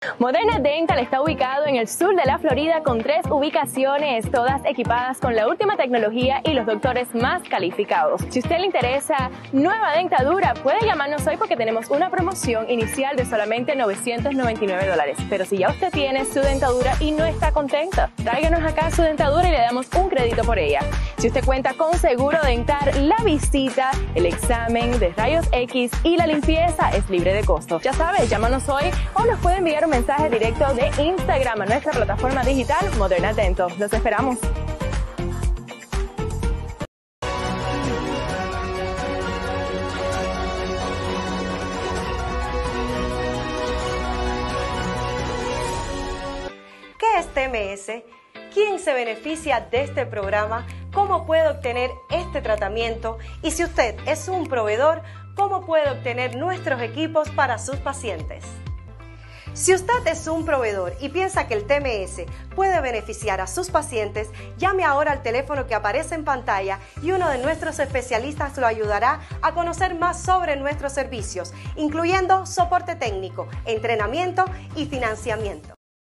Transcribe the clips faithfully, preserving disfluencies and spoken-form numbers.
Moderna Dental está ubicado en el sur de la Florida con tres ubicaciones, todas equipadas con la última tecnología y los doctores más calificados. Si a usted le interesa nueva dentadura, puede llamarnos hoy porque tenemos una promoción inicial de solamente novecientos noventa y nueve dólares. Pero si ya usted tiene su dentadura y no está contenta, tráiganos acá su dentadura y le damos un crédito por ella. Si usted cuenta con seguro dental, la visita, el examen de rayos X y la limpieza es libre de costo. Ya sabes, llámanos hoy o nos puede enviar un mensaje directo de Instagram a nuestra plataforma digital Moderna Dental. Los esperamos. ¿Qué es T M S? ¿Quién se beneficia de este programa? ¿Cómo puede obtener este tratamiento? Y si usted es un proveedor, ¿cómo puede obtener nuestros equipos para sus pacientes? Si usted es un proveedor y piensa que el T M S puede beneficiar a sus pacientes, llame ahora al teléfono que aparece en pantalla y uno de nuestros especialistas lo ayudará a conocer más sobre nuestros servicios, incluyendo soporte técnico, entrenamiento y financiamiento.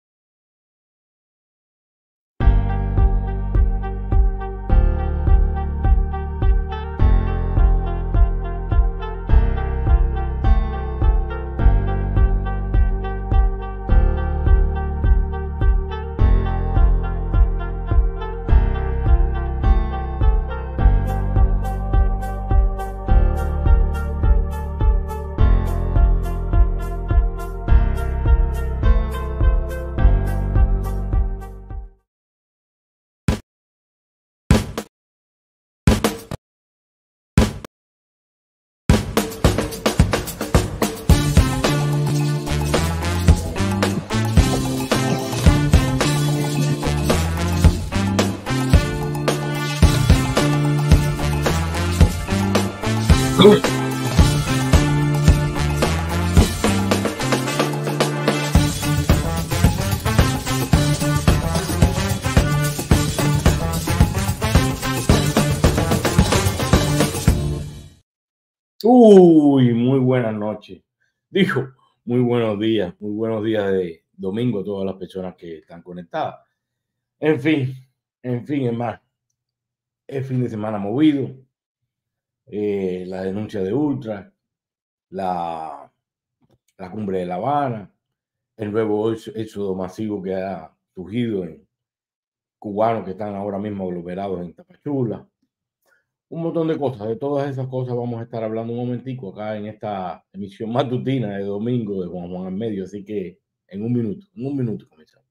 Uy, muy buenas noches. Dijo, muy buenos días, muy buenos días de domingo a todas las personas que están conectadas. En fin, en fin, es más, el fin de semana movido, eh, la denuncia de Ultra, la, la cumbre de La Habana, el nuevo éxodo masivo que ha surgido en cubanos que están ahora mismo aglomerados en Tapachula. Un montón de cosas, de todas esas cosas vamos a estar hablando un momentico acá en esta emisión matutina de domingo de Juan Juan al Medio, así que en un minuto, en un minuto comenzamos.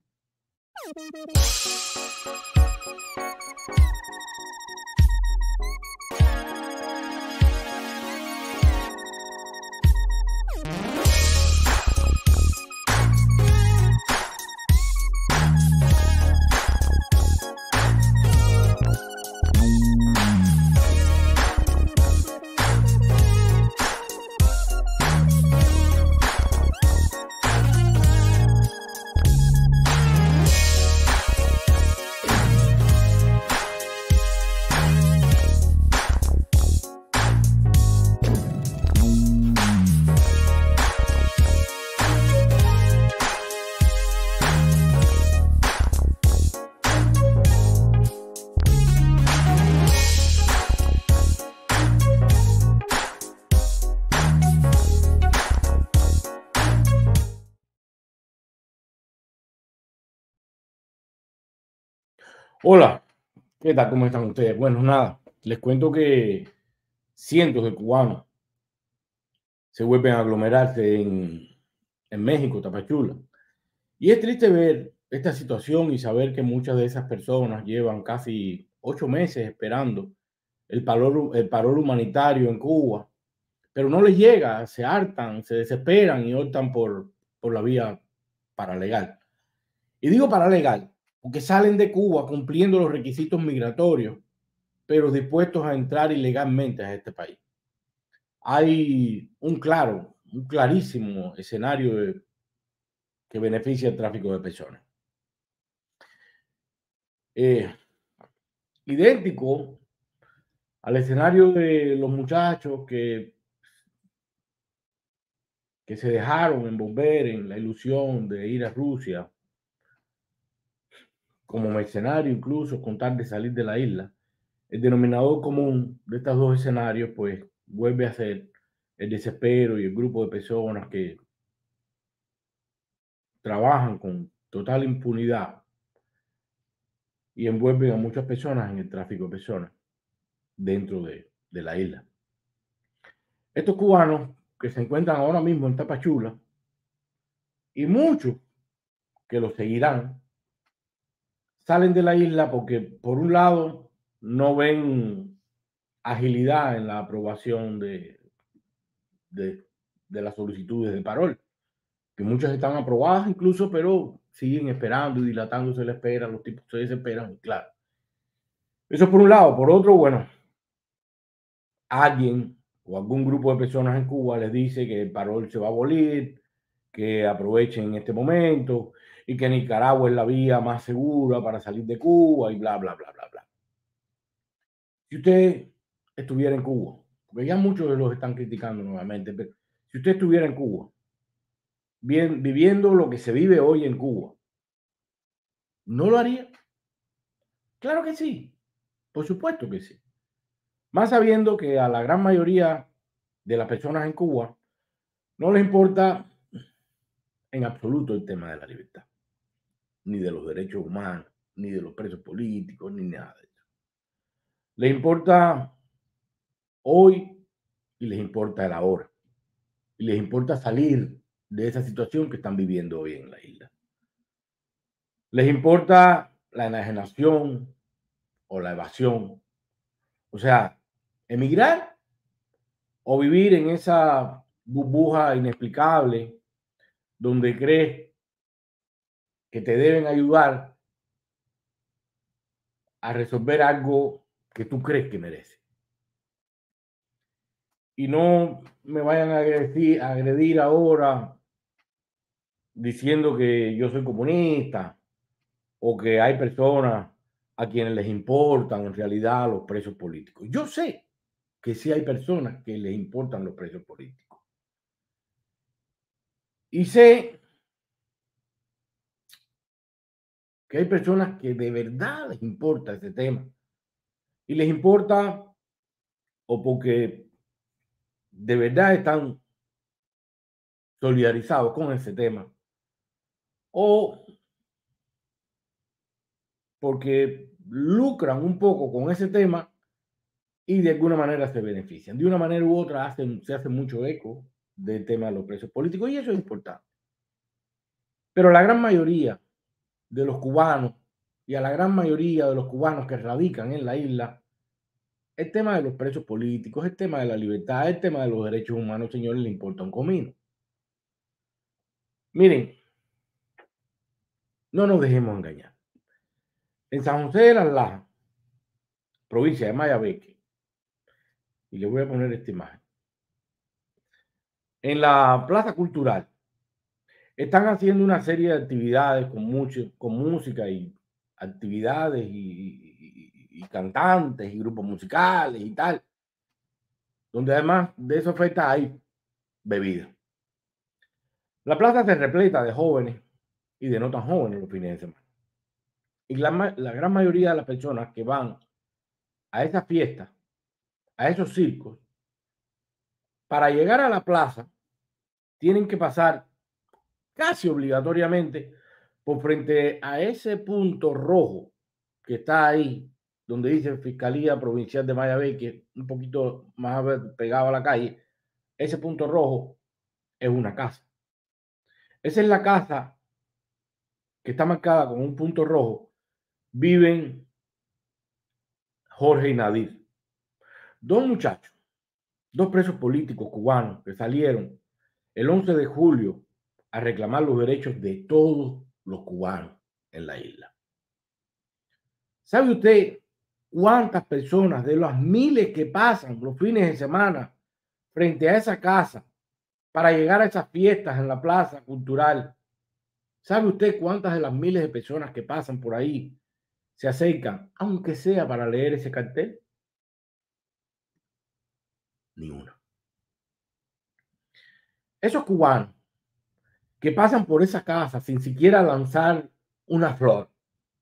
Hola, ¿qué tal? ¿Cómo están ustedes? Bueno, nada, les cuento que cientos de cubanos se vuelven a aglomerarse en, en México, Tapachula. Y es triste ver esta situación y saber que muchas de esas personas llevan casi ocho meses esperando el parol, el parol humanitario en Cuba, pero no les llega, se hartan, se desesperan y optan por, por la vía paralegal. Y digo paralegal porque salen de Cuba cumpliendo los requisitos migratorios, pero dispuestos a entrar ilegalmente a este país. Hay un claro, un clarísimo escenario de, que beneficia el tráfico de personas. Eh, idéntico al escenario de los muchachos que, que se dejaron envolver en la ilusión de ir a Rusia como mercenario, incluso con tal de salir de la isla, el denominador común de estos dos escenarios, pues, vuelve a ser el desespero y el grupo de personas que trabajan con total impunidad y envuelven a muchas personas en el tráfico de personas dentro de, de la isla. Estos cubanos que se encuentran ahora mismo en Tapachula y muchos que los seguirán, salen de la isla porque, por un lado, no ven agilidad en la aprobación de, de, de las solicitudes de parol, que muchas están aprobadas incluso, pero siguen esperando y dilatándose la espera, los tipos se desesperan, claro. Eso por un lado. Por otro, bueno, alguien o algún grupo de personas en Cuba les dice que el parol se va a abolir, que aprovechen este momento y que Nicaragua es la vía más segura para salir de Cuba y bla, bla, bla, bla, bla. Si usted estuviera en Cuba, porque ya muchos de los están criticando nuevamente, pero si usted estuviera en Cuba, bien, viviendo lo que se vive hoy en Cuba, ¿no lo haría? Claro que sí, por supuesto que sí. Más sabiendo que a la gran mayoría de las personas en Cuba no les importa en absoluto el tema de la libertad, ni de los derechos humanos, ni de los presos políticos, ni nada de eso. Les importa hoy y les importa el ahora. Y les importa salir de esa situación que están viviendo hoy en la isla. Les importa la enajenación o la evasión. O sea, emigrar o vivir en esa burbuja inexplicable donde crees que te deben ayudar a resolver algo que tú crees que mereces. Y no me vayan a agredir, a agredir ahora diciendo que yo soy comunista o que hay personas a quienes les importan en realidad los presos políticos. Yo sé que sí hay personas que les importan los presos políticos. Y sé que hay personas que de verdad les importa ese tema. Y les importa o porque de verdad están solidarizados con ese tema, o porque lucran un poco con ese tema y de alguna manera se benefician. De una manera u otra hacen, se hace mucho eco del tema de los presos políticos y eso es importante. Pero la gran mayoría de los cubanos y a la gran mayoría de los cubanos que radican en la isla, el tema de los presos políticos, el tema de la libertad, el tema de los derechos humanos, señores, le importa un comino. Miren, no nos dejemos engañar. En San José de las Lajas, provincia de Mayabeque, y le voy a poner esta imagen, en la Plaza Cultural, están haciendo una serie de actividades con, mucho, con música y actividades y, y, y cantantes y grupos musicales y tal, donde además de esa oferta hay bebida. La plaza se repleta de jóvenes y de no tan jóvenes los fines de semana. Y la, la gran mayoría de las personas que van a esas fiestas, a esos circos, para llegar a la plaza, tienen que pasar casi obligatoriamente por frente a ese punto rojo que está ahí, donde dice Fiscalía Provincial de Mayabeque, un poquito más pegado a la calle. Ese punto rojo es una casa. Esa es la casa que está marcada con un punto rojo. Viven Jorge y Nadir, dos muchachos, dos presos políticos cubanos que salieron el once de julio a reclamar los derechos de todos los cubanos en la isla. ¿Sabe usted cuántas personas de las miles que pasan los fines de semana frente a esa casa para llegar a esas fiestas en la plaza cultural? ¿Sabe usted cuántas de las miles de personas que pasan por ahí se acercan, aunque sea para leer ese cartel? Ni una. Esos cubanos que pasan por esa casa sin siquiera lanzar una flor,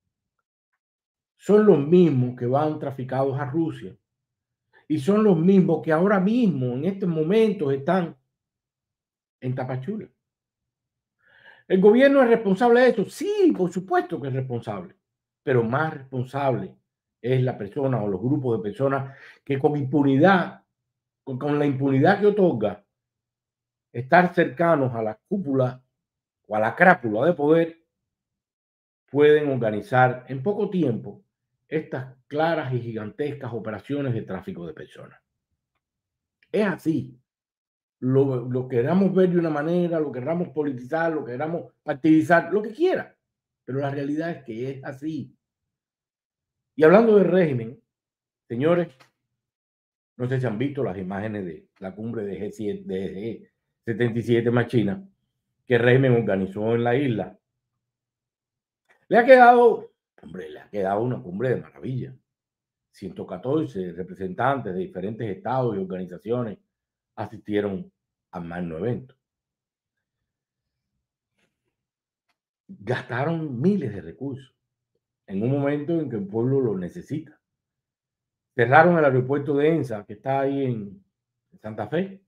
son los mismos que van traficados a Rusia y son los mismos que ahora mismo, en estos momentos, están en Tapachula. ¿El gobierno es responsable de esto? Sí, por supuesto que es responsable, pero más responsable es la persona o los grupos de personas que con impunidad, con, con la impunidad que otorga estar cercanos a la cúpula o a la crápula de poder, pueden organizar en poco tiempo estas claras y gigantescas operaciones de tráfico de personas. Es así. Lo, lo queramos ver de una manera, lo queramos politizar, lo queramos partidizar, lo que quiera. Pero la realidad es que es así. Y hablando del régimen, señores, no sé si han visto las imágenes de la cumbre de G siete, de G setenta y siete más China, que el régimen organizó en la isla. Le ha quedado, hombre, le ha quedado una cumbre de maravilla. ciento catorce representantes de diferentes estados y organizaciones asistieron al magno evento. Gastaron miles de recursos en un momento en que el pueblo lo necesita. Cerraron el aeropuerto de Ensa, que está ahí en Santa Fe,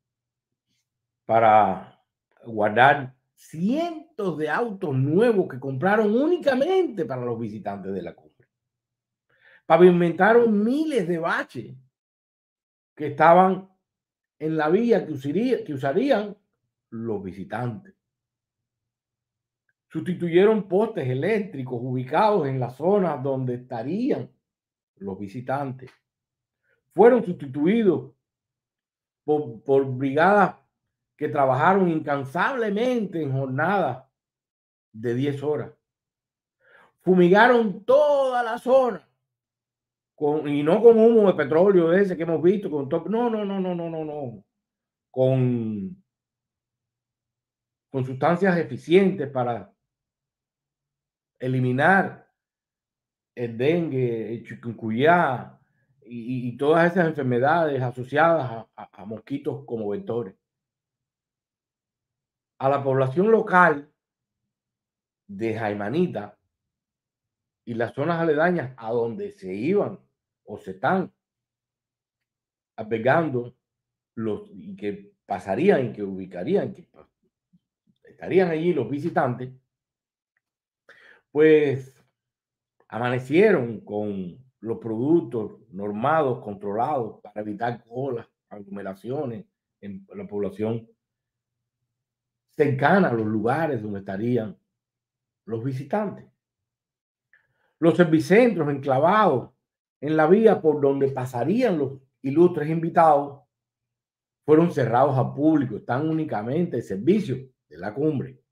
para guardar cientos de autos nuevos que compraron únicamente para los visitantes de la cumbre. Pavimentaron miles de baches que estaban en la vía que, usaría, que usarían los visitantes. Sustituyeron postes eléctricos ubicados en las zonas donde estarían los visitantes. Fueron sustituidos por, por brigadas que trabajaron incansablemente en jornadas de diez horas. Fumigaron toda la zona. Con, y no con humo de petróleo ese que hemos visto. Con top, no, no, no, no, no, no, no. Con, con sustancias eficientes para eliminar el dengue, el chikungunya y, y todas esas enfermedades asociadas a, a, a mosquitos como vectores. A la población local de Jaimanita y las zonas aledañas a donde se iban o se están albergando los y que pasarían y que ubicarían, que estarían allí los visitantes, pues amanecieron con los productos normados, controlados para evitar colas, aglomeraciones en la población cercana a los lugares donde estarían los visitantes. Los servicentros enclavados en la vía por donde pasarían los ilustres invitados fueron cerrados al público, están únicamente al servicio de la cumbre.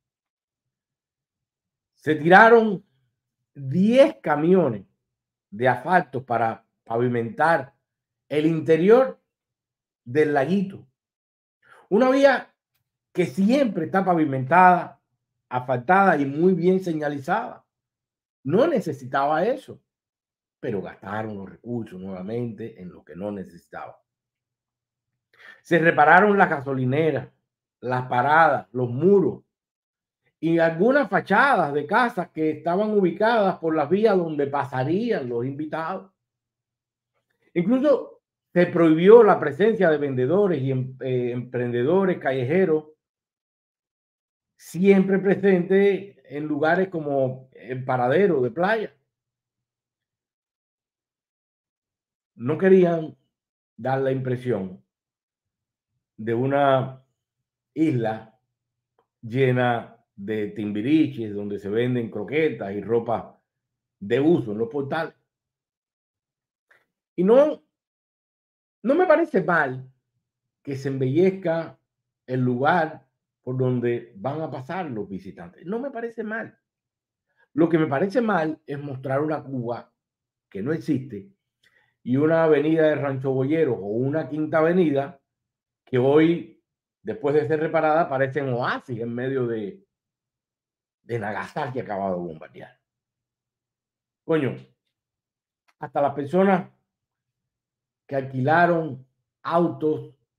Se tiraron diez camiones de asfalto para pavimentar el interior del laguito. Una vía que siempre está pavimentada, asfaltada y muy bien señalizada. No necesitaba eso, pero gastaron los recursos nuevamente en lo que no necesitaba. Se repararon las gasolineras, las paradas, los muros y algunas fachadas de casas que estaban ubicadas por las vías donde pasarían los invitados. Incluso se prohibió la presencia de vendedores y eh, emprendedores callejeros siempre presentes en lugares como el paradero de playa. No querían dar la impresión de una isla llena de timbiriches donde se venden croquetas y ropa de uso en los portales. Y no, no me parece mal que se embellezca el lugar por donde van a pasar los visitantes. No me parece mal. Lo que me parece mal es mostrar una Cuba que no existe y una avenida de Rancho Boyeros o una quinta avenida que hoy, después de ser reparada, parecen oasis en medio de, de Nagasaki acabado de bombardear. Coño, hasta las personas que alquilaron autos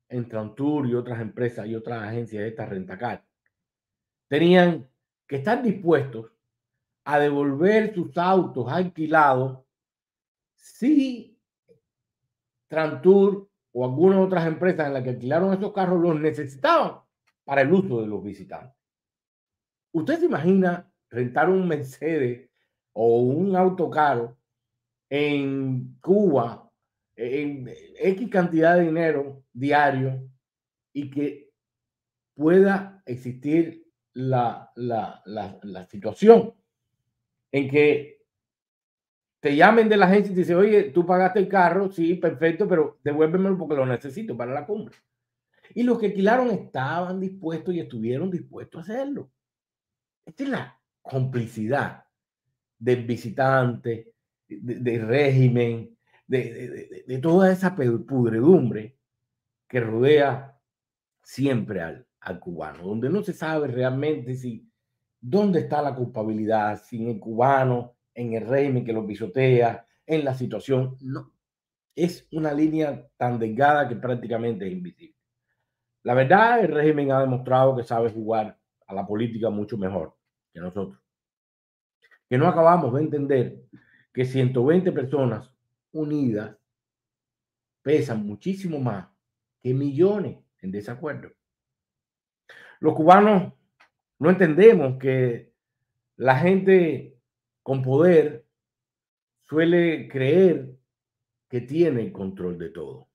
en Trantour y otras empresas y otras agencias de esta rentacar tenían que estar dispuestos a devolver sus autos alquilados si Trantour o algunas otras empresas en las que alquilaron esos carros los necesitaban para el uso de los visitantes. ¿Usted se imagina rentar un Mercedes o un auto caro en Cuba en X cantidad de dinero diario y que pueda existir la, la, la, la situación en que te llamen de la agencia y te dicen, oye, tú pagaste el carro, sí, perfecto, pero devuélvemelo porque lo necesito para la cumbre? Y los que alquilaron estaban dispuestos y estuvieron dispuestos a hacerlo. Esta es la complicidad del visitante, del de régimen, de, de, de, de toda esa pudredumbre que rodea siempre al, al cubano, donde no se sabe realmente si dónde está la culpabilidad, si en el cubano, en el régimen que lo pisotea, en la situación. No, es una línea tan delgada que prácticamente es invisible. La verdad, el régimen ha demostrado que sabe jugar a la política mucho mejor que nosotros. Que no acabamos de entender que ciento veinte personas unidas pesan muchísimo más que millones en desacuerdo. Los cubanos no entendemos que la gente con poder suele creer que tiene el control de todo.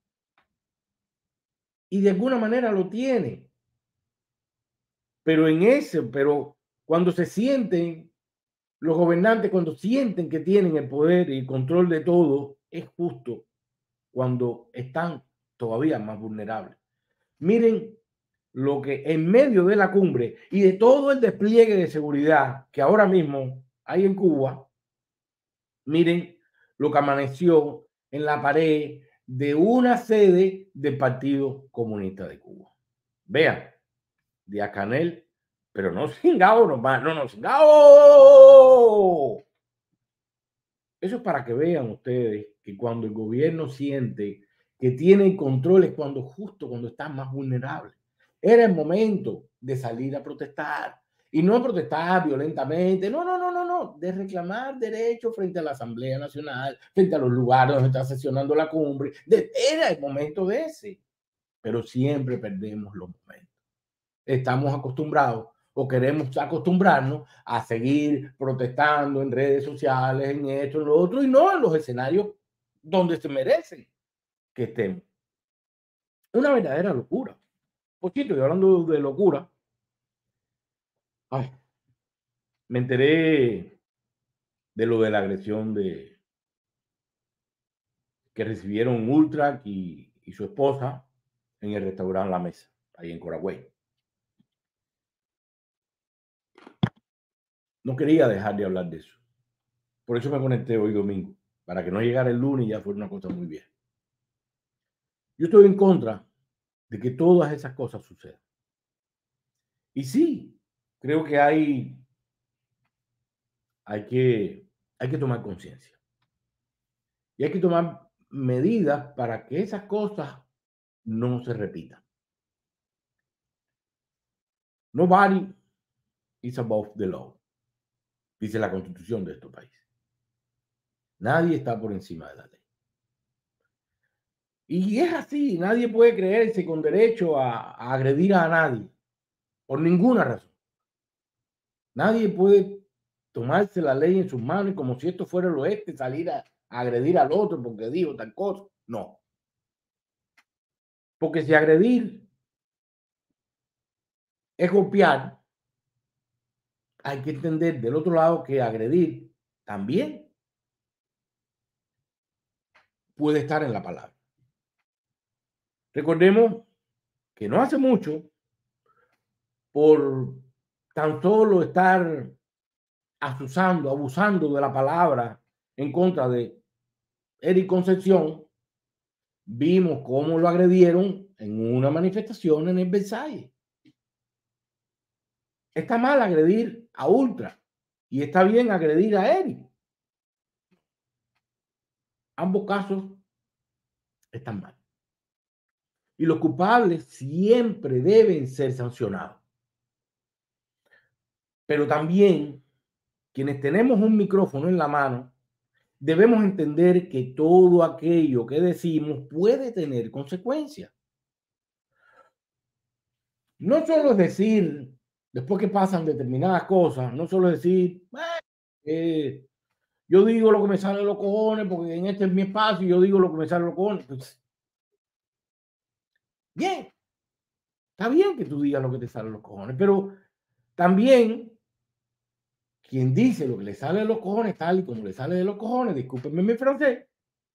Y de alguna manera lo tiene. Pero en ese, pero cuando se sienten, los gobernantes, cuando sienten que tienen el poder y el control de todo, es justo cuando están todavía más vulnerables. Miren lo que en medio de la cumbre y de todo el despliegue de seguridad que ahora mismo hay en Cuba, miren lo que amaneció en la pared de una sede del Partido Comunista de Cuba. Vean, Díaz-Canel, pero no cingao nomás, no, no, cingao. Eso es para que vean ustedes que cuando el gobierno siente que tiene control es cuando justo cuando está más vulnerable. Era el momento de salir a protestar y no protestar violentamente, no, no, no, no, no, de reclamar derechos frente a la Asamblea Nacional, frente a los lugares donde está sesionando la cumbre. De, era el momento de ese, pero siempre perdemos los momentos. Estamos acostumbrados o queremos acostumbrarnos a seguir protestando en redes sociales, en esto, en lo otro, y no en los escenarios donde se merecen que estemos. Una verdadera locura. Poquito, y hablando de locura, ay, me enteré de lo de la agresión de que recibieron Ultra y, y su esposa en el restaurante La Mesa, ahí en Coragüey. No quería dejar de hablar de eso. Por eso me conecté hoy domingo, para que no llegara el lunes y ya fuera una cosa muy vieja. Yo estoy en contra de que todas esas cosas sucedan. Y sí, creo que hay, hay, que, hay que tomar conciencia. Y hay que tomar medidas para que esas cosas no se repitan. Nobody is above the law, dice la Constitución de este país. Nadie está por encima de la ley. Y es así, nadie puede creerse con derecho a, a agredir a nadie, por ninguna razón. Nadie puede tomarse la ley en sus manos y como si esto fuera el oeste, salir a, a agredir al otro porque dijo tal cosa. No. Porque si agredir es golpear, hay que entender del otro lado que agredir también puede estar en la palabra. Recordemos que no hace mucho, por tan solo estar asusando, abusando de la palabra en contra de Eric Concepción, vimos cómo lo agredieron en una manifestación en el Versalles. Está mal agredir a Ultra y está bien agredir a Eric. Ambos casos están mal. y los culpables siempre deben ser sancionados. Pero también, quienes tenemos un micrófono en la mano, debemos entender que todo aquello que decimos puede tener consecuencias. No solo es decir, después que pasan determinadas cosas, no solo es decir, eh, yo digo lo que me sale de los cojones porque en este es mi espacio y yo digo lo que me sale de los cojones. Pues, bien, está bien que tú digas lo que te sale de los cojones, pero también quien dice lo que le sale de los cojones, tal y como le sale de los cojones, discúlpenme mi francés,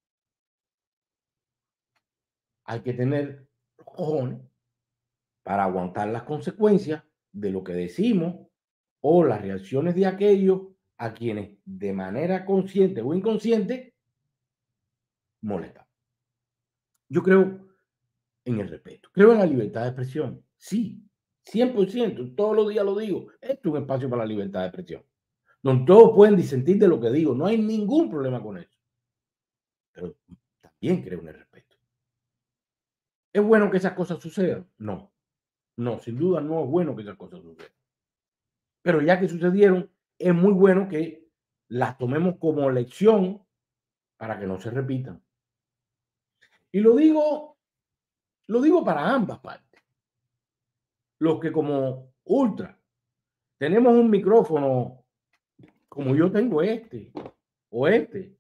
hay que tener los cojones para aguantar las consecuencias de lo que decimos o las reacciones de aquellos a quienes de manera consciente o inconsciente molestan. Yo creo en el respeto, creo en la libertad de expresión, sí, cien por ciento, todos los días lo digo, esto es un espacio para la libertad de expresión, donde todos pueden disentir de lo que digo, no hay ningún problema con eso, pero también creo en el respeto. ¿Es bueno que esas cosas sucedan? No, no, sin duda no es bueno que esas cosas sucedan. Pero ya que sucedieron, es muy bueno que las tomemos como lección para que no se repitan. Y lo digo, lo digo para ambas partes. Los que como ultra tenemos un micrófono como yo tengo este o este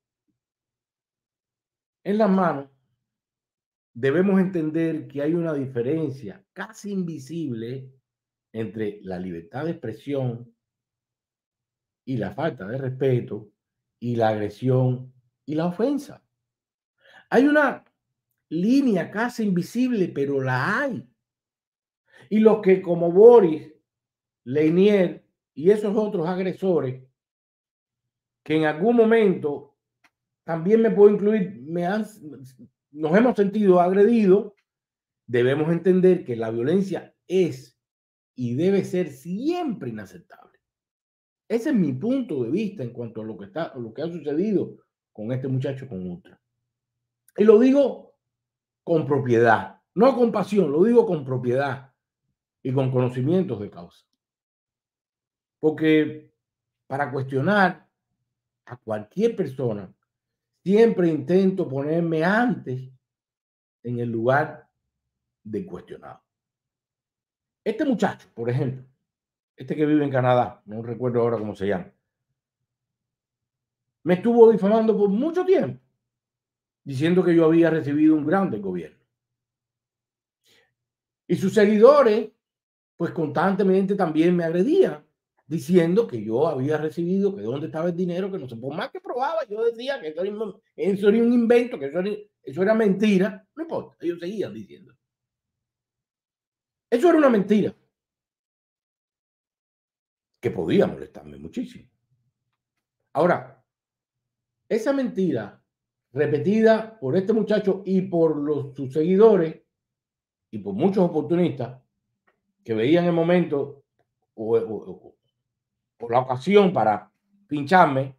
en las manos, debemos entender que hay una diferencia casi invisible entre la libertad de expresión y la falta de respeto y la agresión y la ofensa. Hay una línea casi invisible, pero la hay. Y los que como Boris, Leynier y esos otros agresores, que en algún momento también me puedo incluir, me han, nos hemos sentido agredidos, debemos entender que la violencia es y debe ser siempre inaceptable. Ese es mi punto de vista en cuanto a lo que, está, lo que ha sucedido con este muchacho con Ultra. Y lo digo con propiedad, no con pasión, lo digo con propiedad y con conocimientos de causa. Porque para cuestionar a cualquier persona, siempre intento ponerme antes en el lugar del cuestionado. Este muchacho, por ejemplo, este que vive en Canadá, no recuerdo ahora cómo se llama, me estuvo difamando por mucho tiempo, diciendo que yo había recibido un grant del gobierno. Y sus seguidores, pues constantemente también me agredían, diciendo que yo había recibido, que dónde estaba el dinero, que no sé, por más que probaba, yo decía que eso era, eso era un invento, que eso era, eso era mentira, no importa, ellos seguían diciendo. Eso era una mentira que podía molestarme muchísimo. Ahora, esa mentira repetida por este muchacho y por los, sus seguidores y por muchos oportunistas que veían el momento o, o, o, o la ocasión para pincharme,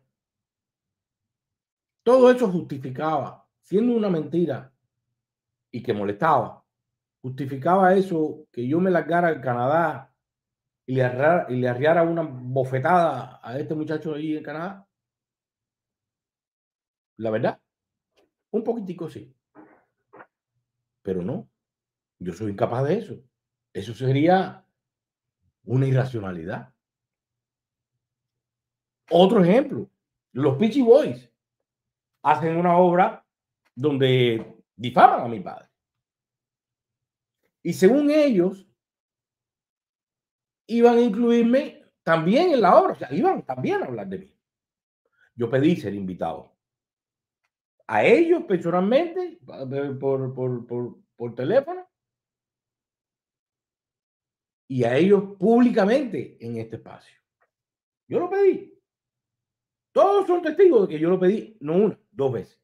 todo eso justificaba, siendo una mentira y que molestaba, justificaba eso que yo me largara al Canadá y le, arreara, y le arriara una bofetada a este muchacho ahí en Canadá. La verdad, un poquitico sí, pero no, yo soy incapaz de eso. Eso sería una irracionalidad. Otro ejemplo, los Peachy Boys hacen una obra donde difaman a mi padre. Y según ellos, iban a incluirme también en la obra, o sea, iban también a hablar de mí. Yo pedí ser invitado. A ellos personalmente, por, por, por, por teléfono, y a ellos públicamente en este espacio. Yo lo pedí. Todos son testigos de que yo lo pedí, no una, dos veces.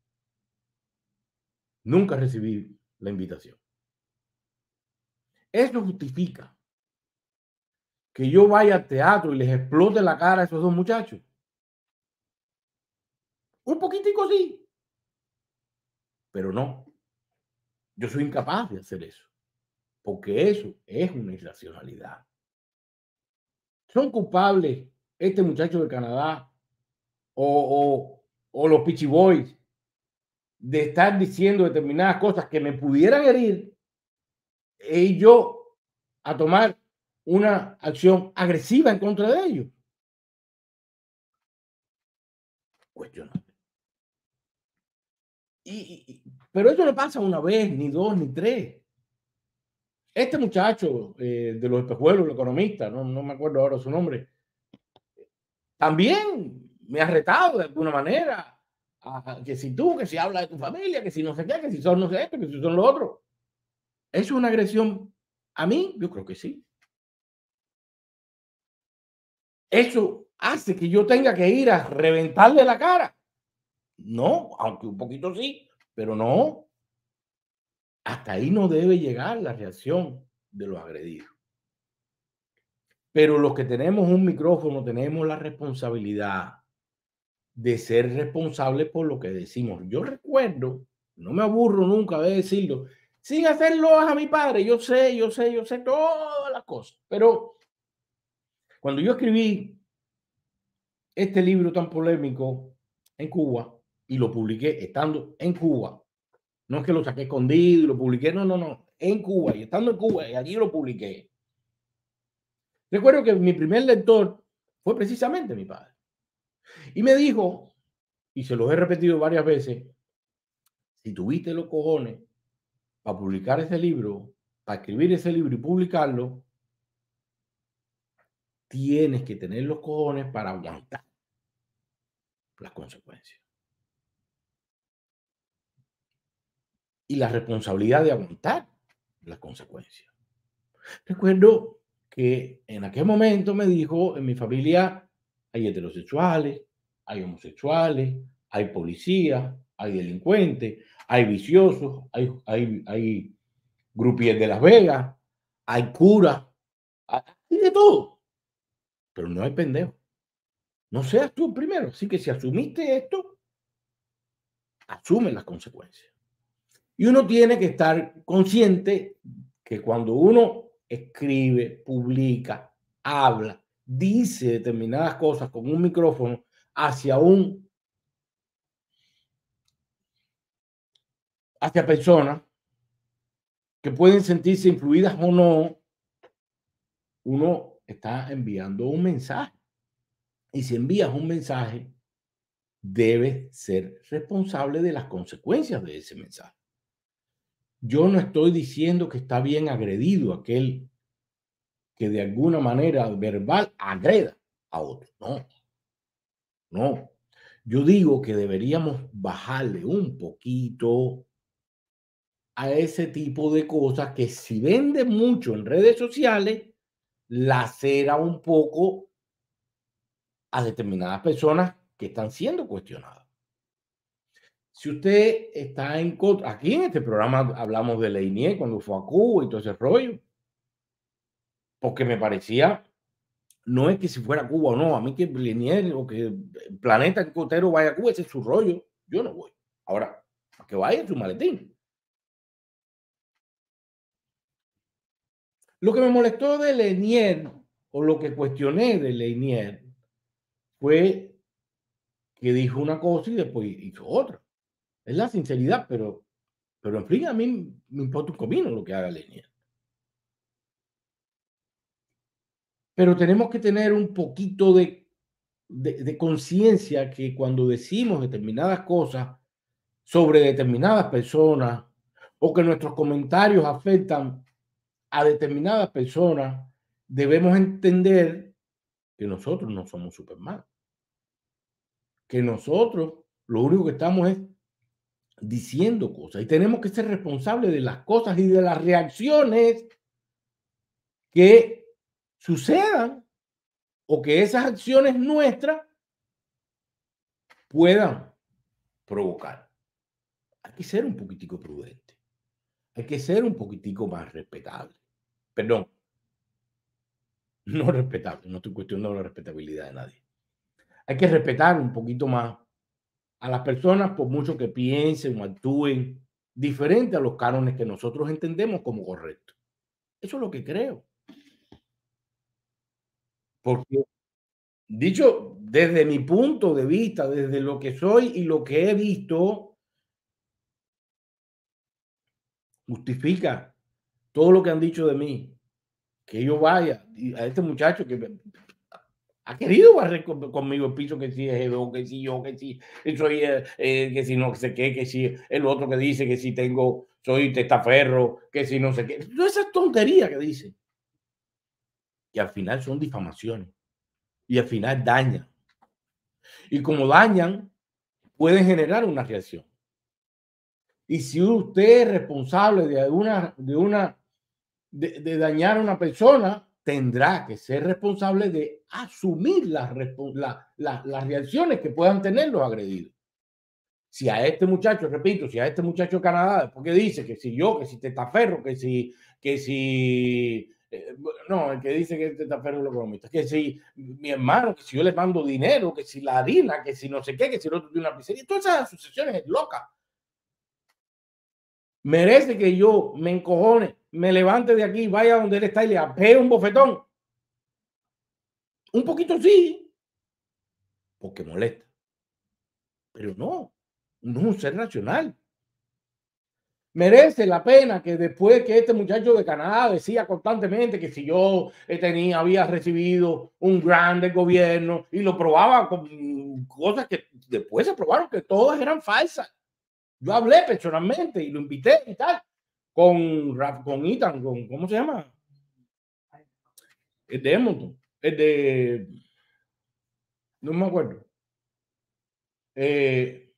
Nunca recibí la invitación. Eso justifica que yo vaya al teatro y les explote la cara a esos dos muchachos. Un poquitico sí, pero no. Yo soy incapaz de hacer eso, porque eso es una irracionalidad. Son culpables este muchacho de Canadá o, o, o los Peachy Boys de estar diciendo determinadas cosas que me pudieran herir y yo a tomar una acción agresiva en contra de ellos. Cuestionable. Y, y, pero eso no pasa una vez, ni dos, ni tres. Este muchacho eh, de los espejuelos, el economista, no, no me acuerdo ahora su nombre, también me ha retado de alguna manera a, que si tú, que si hablas de tu familia, que si no sé qué, que si son no sé esto, que si son lo otro. ¿Eso es una agresión a mí? Yo creo que sí. ¿Eso hace que yo tenga que ir a reventarle la cara? No, aunque un poquito sí, pero no. Hasta ahí no debe llegar la reacción de los agredidos. Pero los que tenemos un micrófono tenemos la responsabilidad de ser responsables por lo que decimos. Yo recuerdo, no me aburro nunca de decirlo, sin hacerlo a mi padre. Yo sé, yo sé, yo sé todas las cosas. Pero cuando yo escribí este libro tan polémico en Cuba y lo publiqué estando en Cuba, no es que lo saqué escondido y lo publiqué, no, no, no, en Cuba y estando en Cuba y allí lo publiqué. Recuerdo que mi primer lector fue precisamente mi padre. Y me dijo, y se los he repetido varias veces, si tuviste los cojones para publicar ese libro, para escribir ese libro y publicarlo, tienes que tener los cojones para aguantar las consecuencias. Y la responsabilidad de aguantar las consecuencias. Recuerdo que en aquel momento me dijo, en mi familia hay heterosexuales, hay homosexuales, hay policías, hay delincuentes, hay viciosos, hay, hay, hay groupies de Las Vegas, hay curas, hay de todo. Pero no hay pendejo. No seas tú primero. Así que si asumiste esto, asume las consecuencias. Y uno tiene que estar consciente que cuando uno escribe, publica, habla, dice determinadas cosas con un micrófono hacia un hacia personas que pueden sentirse influidas o no, uno está enviando un mensaje. Y si envías un mensaje, debes ser responsable de las consecuencias de ese mensaje. Yo no estoy diciendo que está bien agredido aquel que de alguna manera verbal agreda a otro. No, no. Yo digo que deberíamos bajarle un poquito a ese tipo de cosas que si vende mucho en redes sociales, lacera un poco a determinadas personas que están siendo cuestionadas. Si usted está en contra, aquí en este programa hablamos de Leinier cuando fue a Cuba y todo ese rollo, porque me parecía, no es que si fuera a Cuba o no, a mí que Leinier o que el planeta entero vaya a Cuba, ese es su rollo, yo no voy. Ahora, que vaya en su maletín. Lo que me molestó de Leinier, o lo que cuestioné de Leinier, fue que dijo una cosa y después hizo otra. Es la sinceridad, pero, pero en fin, a mí me importa un comino lo que haga Leinier. Pero tenemos que tener un poquito de, de, de conciencia que cuando decimos determinadas cosas sobre determinadas personas o que nuestros comentarios afectan a determinadas personas, debemos entender que nosotros no somos Superman. Que nosotros lo único que estamos es diciendo cosas y tenemos que ser responsables de las cosas y de las reacciones que sucedan o que esas acciones nuestras puedan provocar. Hay que ser un poquitico prudente. Hay que ser un poquitico más respetable. Perdón. No respetable. No estoy cuestionando la respetabilidad de nadie. Hay que respetar un poquito más a las personas por mucho que piensen o actúen diferente a los cánones que nosotros entendemos como correctos. Eso es lo que creo. Porque, dicho desde mi punto de vista, desde lo que soy y lo que he visto, justifica todo lo que han dicho de mí. Que yo vaya y a este muchacho que me- ha querido barrer con- conmigo el piso, que si es Edo, que si yo, que si soy, eh, eh, que si no sé qué, que si el otro que dice que si tengo, soy testaferro, que si no sé qué. Todas esas tonterías que dicen. Y al final son difamaciones. Y al final dañan. Y como dañan, pueden generar una reacción. Y si usted es responsable de una, de una, de, de dañar a una persona, tendrá que ser responsable de asumir las, la, la, las reacciones que puedan tener los agredidos. Si a este muchacho, repito, si a este muchacho de Canadá, porque dice que si yo, que si testaferro, que si, que si, eh, no, el que dice que testaferro es lo economista, que si mi hermano, que si yo le mando dinero, que si la harina, que si no sé qué, que si el otro tiene una pizzería, todas esas asociaciones locas. Merece que yo me encojone, me levante de aquí, vaya donde él está y le apegue un bofetón. Un poquito sí, porque molesta. Pero no, no es un ser racional. Merece la pena que después que este muchacho de Canadá decía constantemente que si yo tenía, había recibido un grant del gobierno y lo probaba con cosas que después se probaron que todas eran falsas. Yo hablé personalmente y lo invité y tal con, con Ethan, con, ¿cómo se llama? El de Edmonton, el de, no me acuerdo. Eh,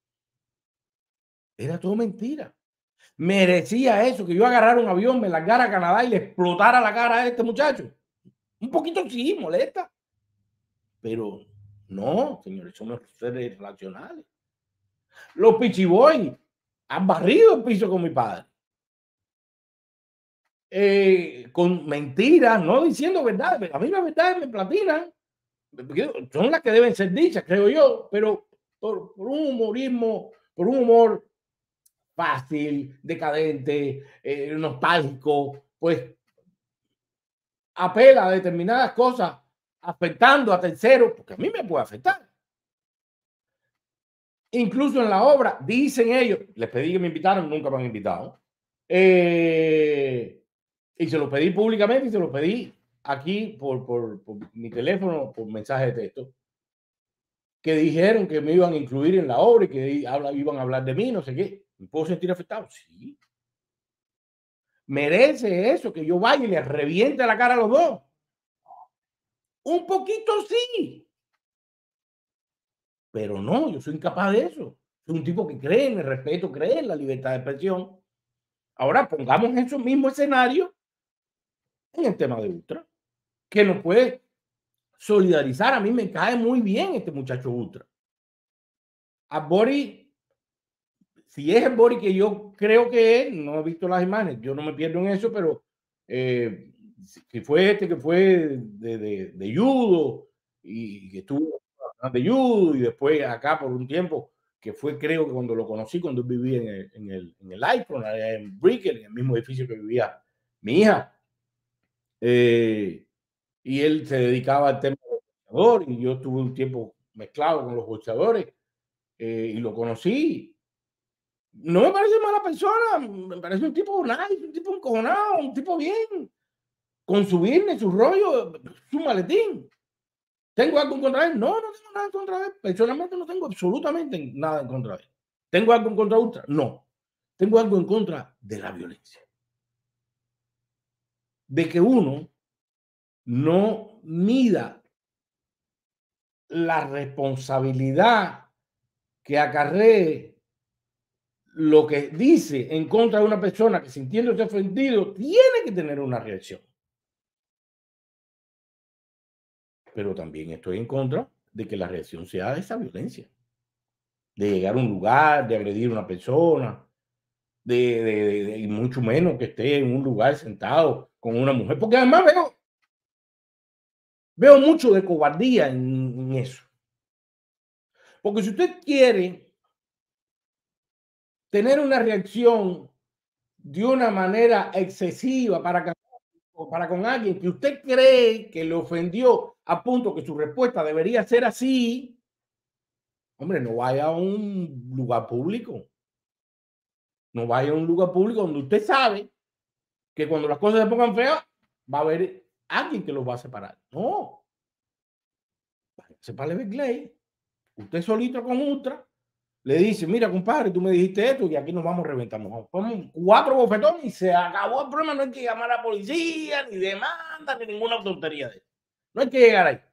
era todo mentira. Merecía eso, que yo agarrara un avión, me largara a Canadá y le explotara la cara a este muchacho. Un poquito sí, molesta. Pero no, señores, somos seres racionales. Los pichiboy han barrido el piso con mi padre. Eh, con mentiras, no diciendo verdad. A mí las verdades me platinan. Son las que deben ser dichas, creo yo, pero por, por un humorismo, por un humor fácil, decadente, eh, nostálgico, pues apela a determinadas cosas afectando a terceros, porque a mí me puede afectar. Incluso en la obra, dicen ellos, les pedí que me invitaran, nunca me han invitado. Eh, y se lo pedí públicamente y se lo pedí aquí por, por, por mi teléfono, por mensaje de texto, que dijeron que me iban a incluir en la obra y que habla, iban a hablar de mí, no sé qué. ¿Me puedo sentir afectado? Sí. ¿Merece eso que yo vaya y les reviente la cara a los dos? Un poquito sí. Pero no, yo soy incapaz de eso. Soy un tipo que cree en el respeto, cree en la libertad de expresión. Ahora pongamos esos mismos escenarios en el tema de Ultra, que nos puede solidarizar. A mí me cae muy bien este muchacho Ultra. A Boris, si es el Boris que yo creo que es, no he visto las imágenes, yo no me pierdo en eso, pero eh, si fue este que fue de, de, de judo y que estuvo de judo y después acá por un tiempo, que fue creo que cuando lo conocí, cuando vivía en el, en el, en el Icon, en Brickell, en el mismo edificio que vivía mi hija. Eh, y él se dedicaba al tema del boxeador y yo estuve un tiempo mezclado con los boxeadores eh, y lo conocí. No me parece mala persona, me parece un tipo nice, un tipo encojonado, un tipo bien, con su business, su rollo, su maletín. ¿Tengo algo en contra de él? No, no tengo nada en contra de él. Personalmente no tengo absolutamente nada en contra de él. ¿Tengo algo en contra de Ultra? No. Tengo algo en contra de la violencia. De que uno no mida la responsabilidad que acarree lo que dice en contra de una persona que sintiéndose ofendido tiene que tener una reacción. Pero también estoy en contra de que la reacción sea esa violencia. De llegar a un lugar, de agredir a una persona, de, de, de, de y mucho menos que esté en un lugar sentado con una mujer. Porque además veo, veo mucho de cobardía en, en eso. Porque si usted quiere tener una reacción de una manera excesiva para, para con alguien que usted cree que le ofendió a punto que su respuesta debería ser así, hombre, no vaya a un lugar público. No vaya a un lugar público donde usted sabe que cuando las cosas se pongan feas, va a haber alguien que los va a separar. No. Se para Everglades, usted solito con Ultra, le dice, mira, compadre, tú me dijiste esto y aquí nos vamos a reventar. Nos ponemos cuatro bofetones y se acabó el problema. No hay que llamar a la policía, ni demanda, ni ninguna tontería de eso. No hay que llegar ahí.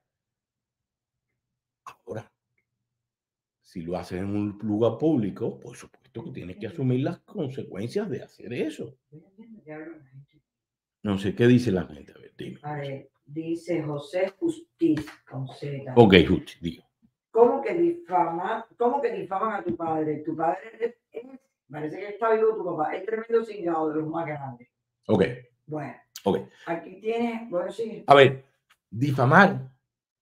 Ahora, si lo haces en un lugar público, por supuesto que tienes que asumir las consecuencias de hacer eso. No sé qué dice la gente. A ver, dime. A ver, dice José Justiz con Z. Ok, Justiz, digo. ¿Cómo que difama, cómo que difaman a tu padre? Tu padre es, es, parece que está vivo tu papá, es tremendo cingado de los más grandes. Ok. Bueno, okay. Aquí tienes, bueno, sí. A ver, difamar.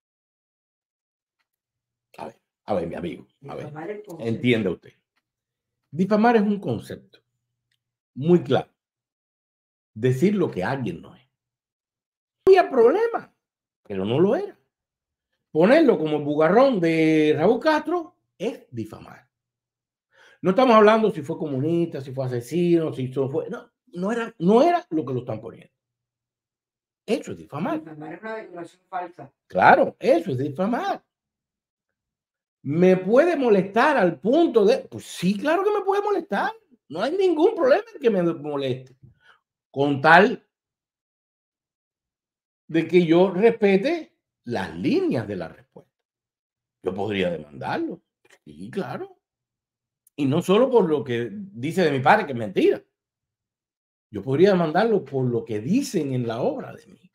A ver, a ver, mi amigo. A ver, entienda usted. Difamar es un concepto muy claro. Decir lo que alguien no es. No había problema, pero no lo era. Ponerlo como el bugarrón de Raúl Castro es difamar. No estamos hablando si fue comunista, si fue asesino, si fue... No, no era, no era lo que lo están poniendo. Eso es difamar. Difamar es una declaración falsa. Claro, eso es difamar. ¿Me puede molestar al punto de...? Pues sí, claro que me puede molestar. No hay ningún problema en que me moleste. Con tal de que yo respete las líneas de la respuesta. Yo podría demandarlo. Sí, claro. Y no solo por lo que dice de mi padre, que es mentira. Yo podría demandarlo por lo que dicen en la obra de mí.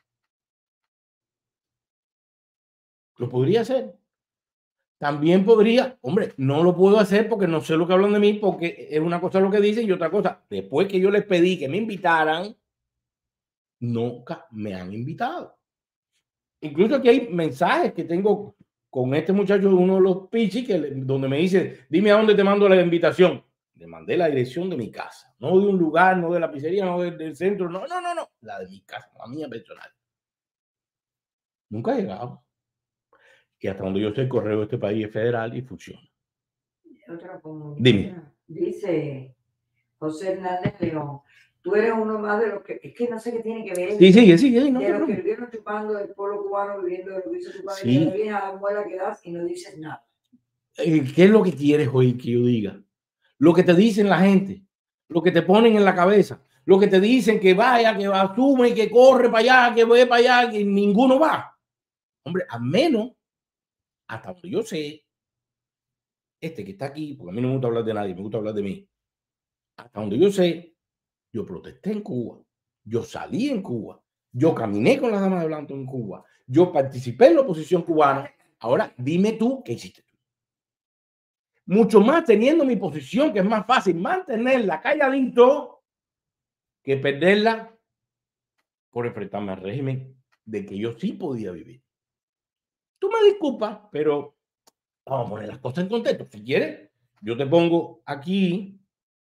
Lo podría hacer. También podría, hombre, no lo puedo hacer porque no sé lo que hablan de mí, porque es una cosa lo que dicen y otra cosa. Después que yo les pedí que me invitaran, nunca me han invitado. Incluso aquí hay mensajes que tengo con este muchacho, uno de los pichis, que, donde me dice, dime a dónde te mando la invitación. Le mandé la dirección de mi casa, no de un lugar, no de la pizzería, no del, del centro, no, no, no, no, la de mi casa, la mía personal. Nunca ha llegado. Y hasta donde yo sé, el correo de este país es federal y funciona. Otra Dime. Dice José Hernández León, tú eres uno más de los que, es que no sé qué tiene que ver. Sí, sí, sí, sí. No de los que vivieron chupando del pueblo cubano, viviendo de lo que hizo tu padre, sí. Y vienes a la muela que das y no dices nada. ¿Qué es lo que quieres hoy que yo diga? Lo que te dicen la gente, lo que te ponen en la cabeza, lo que te dicen que vaya, que asume, que corre para allá, que ve para allá, que ninguno va. Hombre, al menos, hasta donde yo sé, este que está aquí, porque a mí no me gusta hablar de nadie, me gusta hablar de mí. Hasta donde yo sé, yo protesté en Cuba, yo salí en Cuba, yo caminé con las damas de blanco en Cuba, yo participé en la oposición cubana. Ahora, dime tú qué hiciste tú. Mucho más teniendo mi posición, que es más fácil mantenerla calladito que perderla por enfrentarme al régimen de que yo sí podía vivir. Tú me disculpas, pero vamos a poner las cosas en contexto. Si quieres, yo te pongo aquí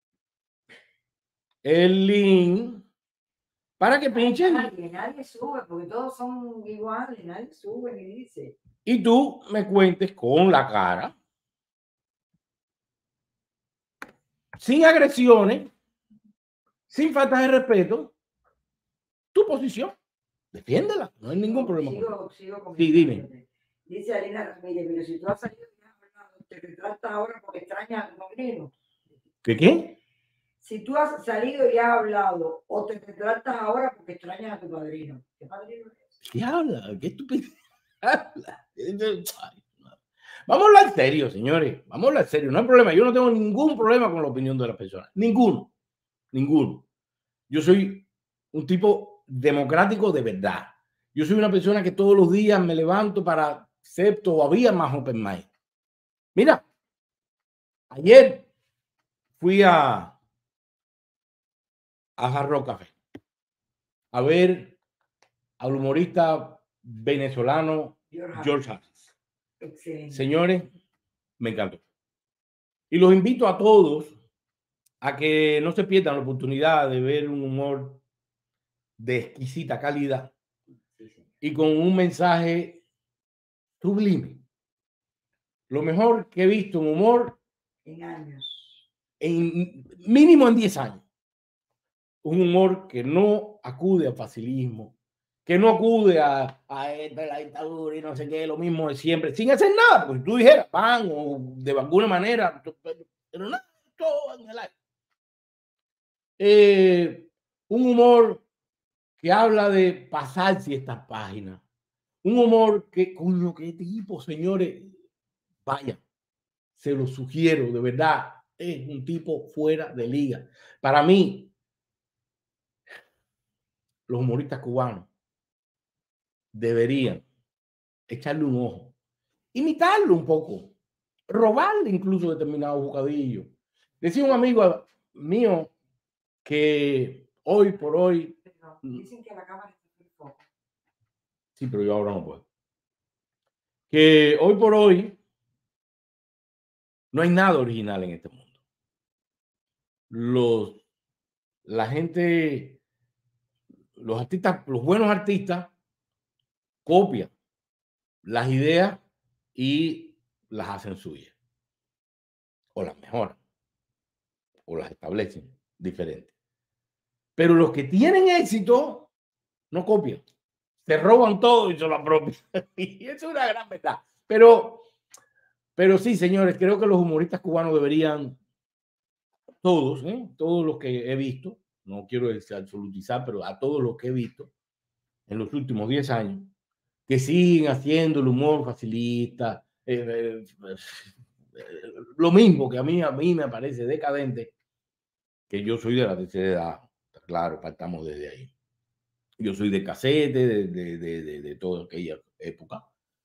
el link para que pinches. Nadie, nadie sube, porque todos son iguales, nadie sube ni dice. Y tú me cuentes con la cara, sin agresiones, sin falta de respeto, tu posición. Defiéndela, no hay ningún problema. Sigo, sigo sí, dime. Dice Alina Ramírez, pero si tú has salido y has hablado, te retratas ahora porque extrañas a tu padrino. ¿Qué qué? Si tú has salido y has hablado, o te retratas ahora porque extrañas a tu padrino. ¿Qué padrino es? ¿Qué habla? ¿Qué estupidez habla? Vamos a hablar serio, señores. Vamos a hablar serio. No hay problema. Yo no tengo ningún problema con la opinión de las personas. Ninguno. Ninguno. Yo soy un tipo democrático de verdad. Yo soy una persona que todos los días me levanto para ser todavía más open mind. Mira, ayer fui a, a Hard Rock Café a ver al humorista venezolano George Harris. Excelente. Señores, me encantó. Y los invito a todos a que no se pierdan la oportunidad de ver un humor de exquisita calidad y con un mensaje sublime. Lo mejor que he visto en humor En años. en mínimo en diez años. Un humor que no acude al facilismo, que no acude a, a esta, la dictadura y no sé qué, lo mismo de siempre, sin hacer nada, porque tú dijeras pan o de alguna manera, pero nada, todo en el aire. Eh, un humor que habla de pasarse estas páginas. Un humor que, coño, qué tipo, señores, vaya, se lo sugiero, de verdad, es un tipo fuera de liga. Para mí, los humoristas cubanos deberían echarle un ojo, imitarlo un poco, robarle incluso determinados bocadillos. Decía un amigo mío que hoy por hoy... Pero dicen que la cámara está muy poco. Sí, pero yo ahora no puedo. Que hoy por hoy no hay nada original en este mundo. Los, la gente, los artistas, los buenos artistas copian las ideas y las hacen suyas. O las mejoran. O las establecen diferentes. Pero los que tienen éxito no copian. Se roban todo y se lo apropian. Y eso es una gran verdad. Pero, pero sí, señores, creo que los humoristas cubanos deberían, todos, ¿eh? todos los que he visto, no quiero absolutizar, pero a todos los que he visto en los últimos diez años, que siguen haciendo el humor facilista, eh, eh, eh, lo mismo que a mí, a mí me parece decadente, que yo soy de la tercera edad, claro, partamos desde ahí. Yo soy de casete, de, de, de, de, de toda aquella época.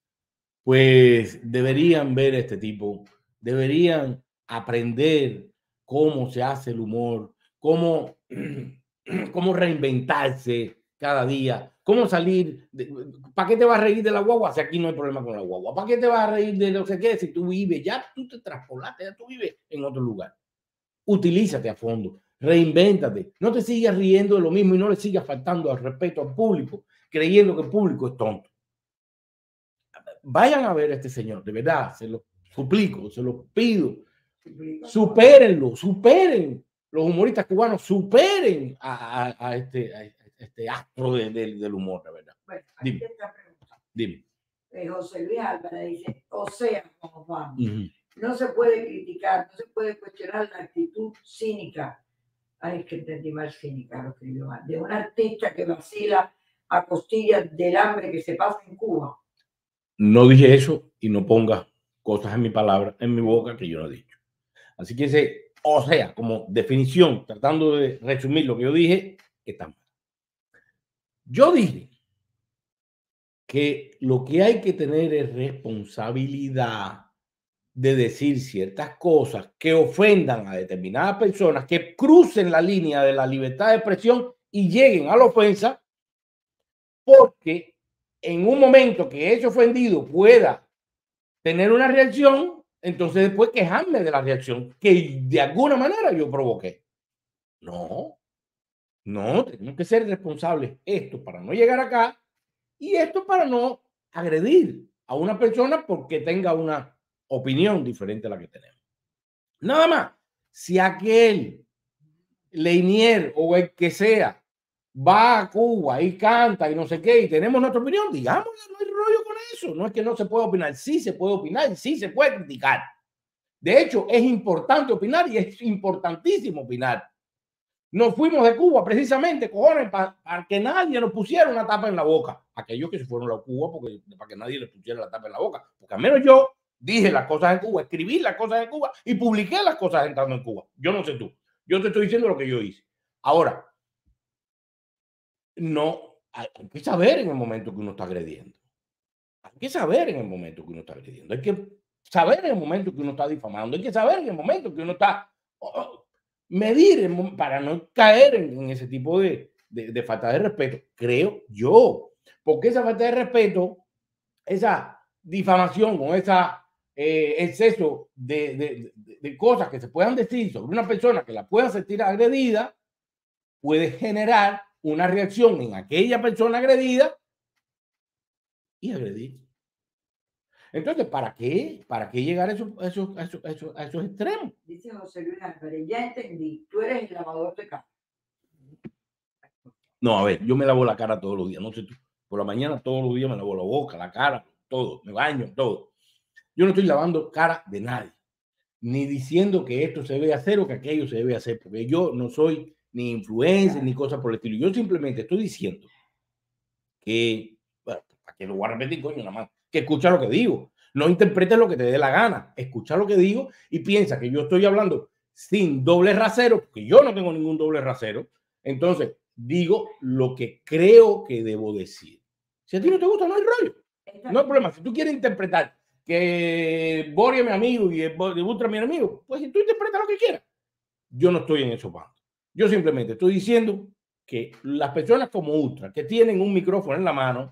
Pues deberían ver a este tipo, deberían aprender cómo se hace el humor, cómo, cómo reinventarse cada día, cómo salir. ¿Para qué te vas a reír de la guagua si aquí no hay problema con la guagua? ¿Para qué te vas a reír de no sé qué si tú vives? Ya tú te traspolaste, ya tú vives en otro lugar. Utilízate a fondo, reinvéntate, no te sigas riendo de lo mismo y no le sigas faltando al respeto al público, creyendo que el público es tonto. Vayan a ver a este señor, de verdad, se lo suplico, se lo pido. Supérenlo, superen. Los humoristas cubanos superen a, a, a, este, a este astro de, de, del humor, de verdad. Bueno, aquí dime. está pregunta. Dime. Eh, José Luis Álvarez dice, o sea, como vamos, uh-huh. No se puede criticar, no se puede cuestionar la actitud cínica. Ay, es que entendí mal cínica, lo escribió mal. De un artista que vacila a costillas del hambre que se pasa en Cuba. No dije eso y no ponga cosas en mi palabra, en mi boca que yo no he dicho. Así que ese, o sea, como definición, tratando de resumir lo que yo dije, está mal. Yo dije que lo que hay que tener es responsabilidad de decir ciertas cosas que ofendan a determinadas personas, que crucen la línea de la libertad de expresión y lleguen a la ofensa, porque en un momento que ese ofendido pueda tener una reacción, entonces después quejarme de la reacción que de alguna manera yo provoqué. No, no, tenemos que ser responsables. Esto para no llegar acá y esto para no agredir a una persona porque tenga una opinión diferente a la que tenemos. Nada más, si aquel Leinier o el que sea va a Cuba y canta y no sé qué y tenemos nuestra opinión, digámosle, no hay rollo con eso. No es que no se pueda opinar, sí se puede opinar y sí se puede criticar. De hecho, es importante opinar y es importantísimo opinar. Nos fuimos de Cuba precisamente, cojones, para, para que nadie nos pusiera una tapa en la boca. Aquellos que se fueron a Cuba porque, para que nadie les pusiera la tapa en la boca. Porque al menos yo dije las cosas en Cuba, escribí las cosas en Cuba y publiqué las cosas entrando en Cuba. Yo no sé tú. Yo te estoy diciendo lo que yo hice. Ahora, no, hay que saber en el momento que uno está agrediendo. Hay que saber en el momento que uno está agrediendo. Hay que saber en el momento que uno está difamando. Hay que saber en el momento que uno está... Oh, medir para no caer en, en ese tipo de, de, de falta de respeto, creo yo. Porque esa falta de respeto, esa difamación o esa eh, exceso de, de, de, de cosas que se puedan decir sobre una persona que la pueda sentir agredida, puede generar una reacción en aquella persona agredida y agredir. Entonces, ¿para qué? ¿Para qué llegar a esos, a esos, a esos, a esos, a esos extremos? Dice José Luis Álvarez, ya entendí, tú eres el lavador de cara. No, a ver, yo me lavo la cara todos los días, no sé tú. Por la mañana todos los días me lavo la boca, la cara, todo, me baño, todo. Yo no estoy lavando cara de nadie, ni diciendo que esto se debe hacer o que aquello se debe hacer, porque yo no soy ni influencer ni cosas por el estilo. Yo simplemente estoy diciendo que, bueno, ¿para qué lo voy a repetir, coño, nada más? Que escucha lo que digo. No interpretes lo que te dé la gana. Escucha lo que digo y piensa que yo estoy hablando sin doble rasero, porque yo no tengo ningún doble rasero. Entonces, digo lo que creo que debo decir. Si a ti no te gusta, no hay rollo. No hay problema. Si tú quieres interpretar que Boris es mi amigo y Ultra es mi enemigo, pues si tú interpretas lo que quieras. Yo no estoy en esos bandos. Yo simplemente estoy diciendo que las personas como Ultra, que tienen un micrófono en la mano,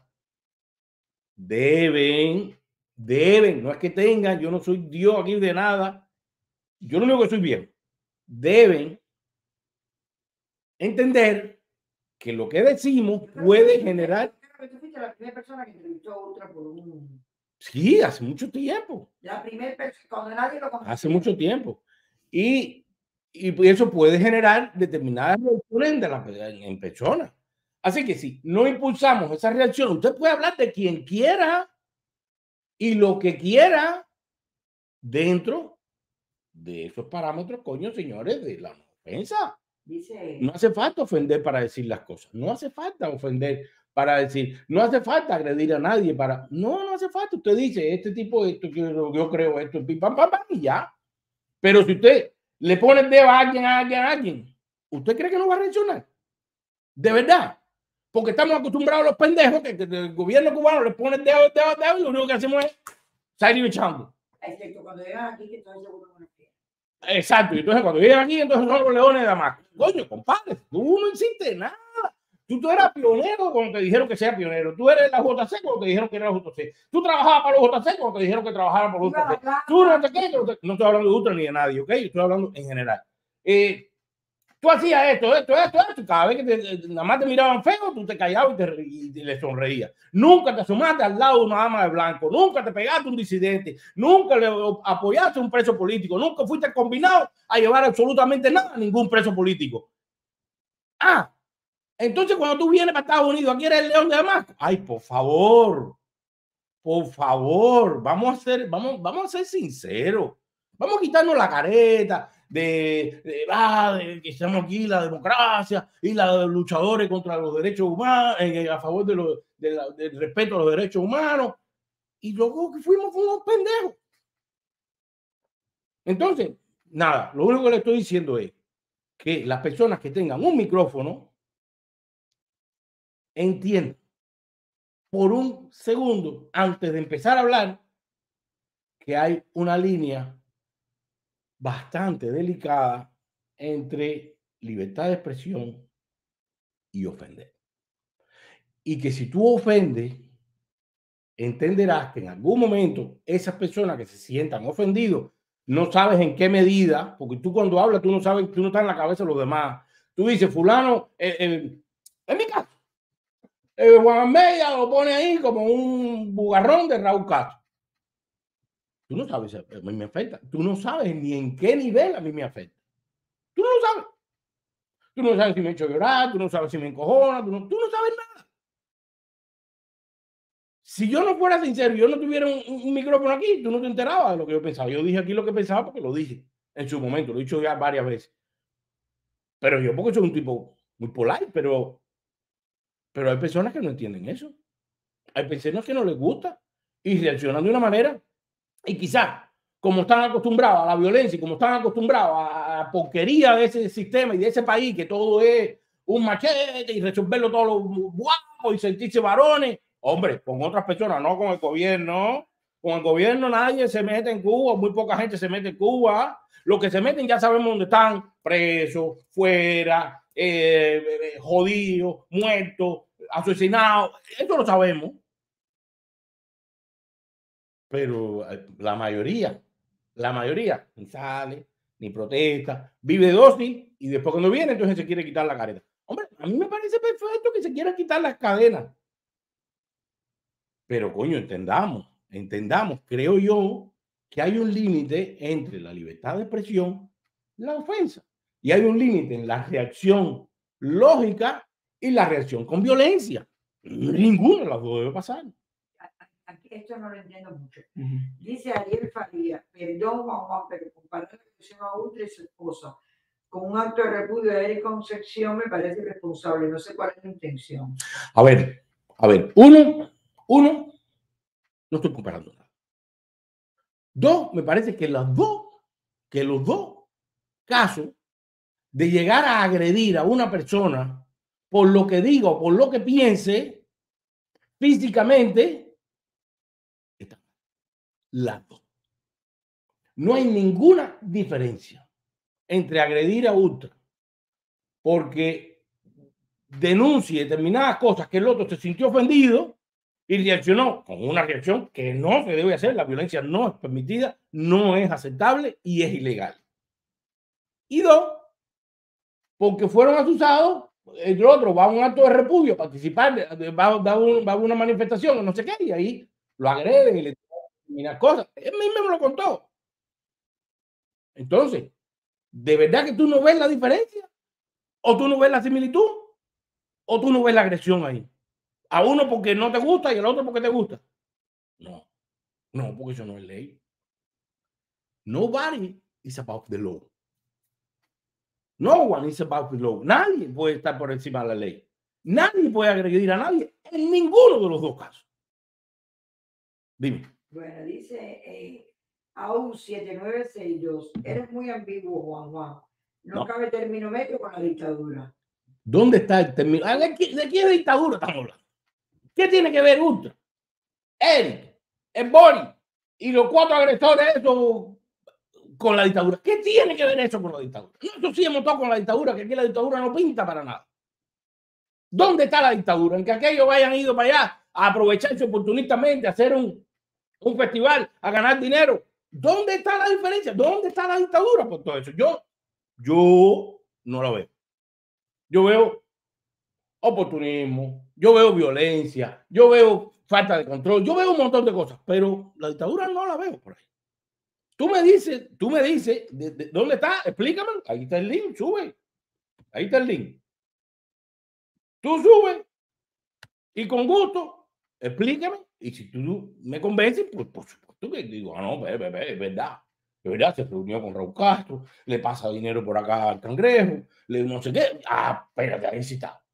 deben, deben, no es que tengan, yo no soy Dios aquí de nada, yo lo único que soy bien, deben entender que lo que decimos puede generar... Tú fuiste la primera persona que entrevistó a Ultra por un... Sí, hace mucho tiempo. La primera persona, cuando nadie lo conocía. Hace mucho tiempo. Y, y eso puede generar determinadas reacciones de la, en, en personas. Así que si no impulsamos esa reacción, usted puede hablar de quien quiera y lo que quiera dentro de esos parámetros, coño, señores, de la ofensa. Dice, no hace falta ofender para decir las cosas. No hace falta ofender para decir. No hace falta agredir a nadie para... No, no hace falta. Usted dice, este tipo, esto, yo, yo creo esto, pim, pam, pam, pam, y ya. Pero si usted le pone el dedo a alguien, a alguien, a alguien, ¿usted cree que no va a reaccionar? De verdad. Porque estamos acostumbrados a los pendejos que, que, que el gobierno cubano le pone el dedo, el dedo, el dedo, y lo único que hacemos es salir echando. excepto cuando llegan aquí, que entonces seguro no quieren. Exacto. Y entonces cuando llegan aquí, entonces son los leones de Damasco. Coño, compadre, tú no hiciste nada. Tú, tú eras pionero cuando te dijeron que sea pionero. Tú eres la J C cuando te dijeron que era la J C. Tú trabajabas para los J C cuando te dijeron que trabajabas para los J C. Tú no te quedas. No estoy hablando de Ultra ni de nadie, ¿ok? Estoy hablando en general. Eh, tú hacías esto, esto, esto, esto. Cada vez que te, nada más te miraban feo, tú te callabas y, te, y, y le sonreías. Nunca te asomaste al lado de una dama de blanco. Nunca te pegaste a un disidente. Nunca le apoyaste a un preso político. Nunca fuiste combinado a llevar absolutamente nada a ningún preso político. Ah, entonces cuando tú vienes para Estados Unidos, aquí eres el león de Damasco. Ay, por favor, por favor, vamos a ser, vamos, vamos a ser sinceros. Vamos a quitarnos la careta de, de, ah, de que estamos aquí la democracia y los luchadores contra los derechos humanos, eh, a favor de lo, de la, del respeto a los derechos humanos. Y luego que fuimos unos pendejos. Entonces, nada, lo único que le estoy diciendo es que las personas que tengan un micrófono entiendan por un segundo antes de empezar a hablar que hay una línea bastante delicada entre libertad de expresión y ofender. Y que si tú ofendes, entenderás que en algún momento esas personas que se sientan ofendidos, no sabes en qué medida, porque tú cuando hablas, tú no sabes, tú no estás en la cabeza de los demás. Tú dices, fulano, eh, eh, en mi caso, eh, Juan Media lo pone ahí como un bugarrón de Raúl Castro. Tú no sabes, a mí me afecta. Tú no sabes ni en qué nivel a mí me afecta. Tú no lo sabes. Tú no sabes si me echo a llorar, tú no sabes si me encojona, tú no, tú no sabes nada. Si yo no fuera sincero, yo no tuviera un, un micrófono aquí, tú no te enterabas de lo que yo pensaba. Yo dije aquí lo que pensaba porque lo dije en su momento, lo he dicho ya varias veces. Pero yo porque soy un tipo muy polite, pero, pero hay personas que no entienden eso. Hay personas que no les gusta y reaccionan de una manera. Y quizás, como están acostumbrados a la violencia y como están acostumbrados a la porquería de ese sistema y de ese país, que todo es un machete y resolverlo todo lo guapo y sentirse varones, hombre, con otras personas, no con el gobierno. Con el gobierno nadie se mete en Cuba, muy poca gente se mete en Cuba. Los que se meten ya sabemos dónde están, presos, fuera, eh, eh, jodidos, muertos, asesinados. Eso lo sabemos. pero la mayoría, la mayoría, ni sale, ni protesta, vive dócil y después cuando viene entonces se quiere quitar la careta. Hombre, a mí me parece perfecto que se quiera quitar las cadenas. Pero coño, entendamos, entendamos, creo yo que hay un límite entre la libertad de expresión y la ofensa. Y hay un límite en la reacción lógica y la reacción con violencia. Ninguno de las dos debe pasar. Aquí esto no lo entiendo mucho. Uh-huh. Dice Ariel Faría, perdón Juan Juan, pero comparar la expresión a Ultra y su esposa con un acto de repudio de Eric Concepción me parece irresponsable. No sé cuál es la intención. A ver, a ver, uno, uno, no estoy comparando nada. Dos, me parece que las dos, que los dos casos de llegar a agredir a una persona por lo que diga o por lo que piense físicamente, están las dos. No hay ninguna diferencia entre agredir a Ultra porque denuncie determinadas cosas que el otro se sintió ofendido y reaccionó con una reacción que no se debe hacer. La violencia no es permitida, no es aceptable y es ilegal. Y dos, porque fueron asusados, el otro va a un acto de repudio, participar, va, va, un, va a una manifestación, no sé qué, y ahí lo agreden y le tiran cosas. Él mismo me lo contó. Entonces, ¿de verdad que tú no ves la diferencia? ¿O tú no ves la similitud? ¿O tú no ves la agresión ahí? A uno porque no te gusta y al otro porque te gusta. No, no, porque eso no es ley. Nobody is above the law. No one is above the law. Nadie puede estar por encima de la ley. Nadie puede agredir a nadie en ninguno de los dos casos. Dime. Bueno, dice eh, A U siete nueve seis dos. Eres muy ambiguo, Juan Juan. No, no cabe término medio con la dictadura. ¿Dónde está el término? ¿De qué, de qué dictadura estamos hablando? ¿Qué tiene que ver Ultra, Eric, el Boris y los cuatro agresores eso con la dictadura? ¿Qué tiene que ver eso con la dictadura? Nosotros sí hemos tocado con la dictadura, que aquí la dictadura no pinta para nada. ¿Dónde está la dictadura? En que aquellos hayan ido para allá a aprovecharse oportunistamente, a hacer un, un festival, a ganar dinero. ¿Dónde está la diferencia? ¿Dónde está la dictadura por todo eso? Yo, yo no la veo. Yo veo oportunismo, yo veo violencia, yo veo falta de control, yo veo un montón de cosas, pero la dictadura no la veo por ahí. Tú me dices, tú me dices, ¿de, de, ¿dónde está? Explícame. Ahí está el link, sube. Ahí está el link. Tú subes y con gusto, explícame. Y si tú me convences, pues por supuesto que digo, ah, no, ve, ve, ve, es verdad. Es verdad, se reunió con Raúl Castro, le pasa dinero por acá al Cangrejo, le no sé qué. Ah, espérate, ahí sí está.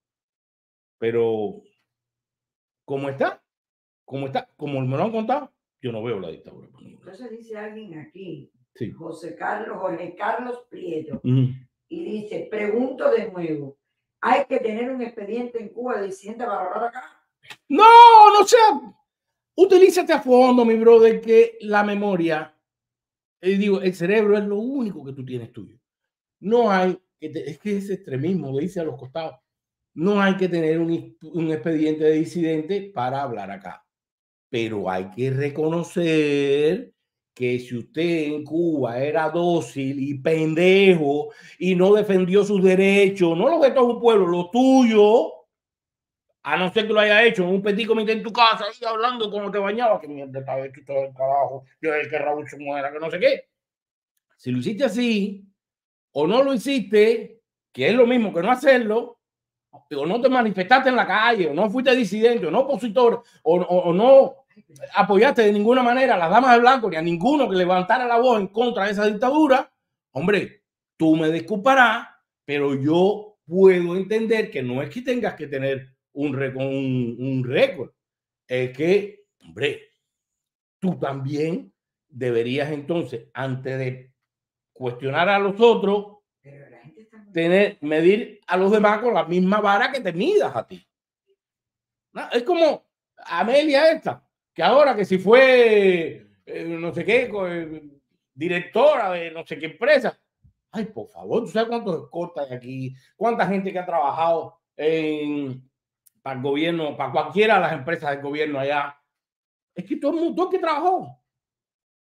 Pero, ¿cómo está? ¿Cómo está? Como me lo han contado, yo no veo la dictadura. Entonces dice alguien aquí, sí. José Carlos, Jorge Carlos Prieto, uh-huh. Y dice, pregunto de nuevo, ¿hay que tener un expediente en Cuba de disidente para hablar acá? No, no sea, utilízate a fondo, mi brother, que la memoria, eh, digo, el cerebro es lo único que tú tienes tuyo. No hay, es que ese extremismo le dice a los costados. No hay que tener un, un expediente de disidente para hablar acá. Pero hay que reconocer que si usted en Cuba era dócil y pendejo y no defendió sus derechos, no los de todo un pueblo, los tuyos, a no ser que lo haya hecho en un petit comité en tu casa, ahí hablando como te bañaba, que mierda estaba hecho todo el carajo, yo el que Raúl se muera, que no sé qué. Si lo hiciste así, o no lo hiciste, que es lo mismo que no hacerlo, o no te manifestaste en la calle, o no fuiste disidente, o no opositor, o, o, o no apoyaste de ninguna manera a las damas de blanco, ni a ninguno que levantara la voz en contra de esa dictadura, hombre, tú me disculparás, pero yo puedo entender que no es que tengas que tener un, un, un récord, es que, hombre, tú también deberías entonces, antes de cuestionar a los otros, tener, medir a los demás con la misma vara que te midas a ti. ¿No? Es como Amelia esta, que ahora que si fue eh, no sé qué, eh, directora de no sé qué empresa. Ay, por favor, ¿tú sabes cuántos escoltas hay aquí? ¿Cuánta gente que ha trabajado en, para el gobierno, para cualquiera de las empresas del gobierno allá? Es que todo el mundo, todo el que trabajó,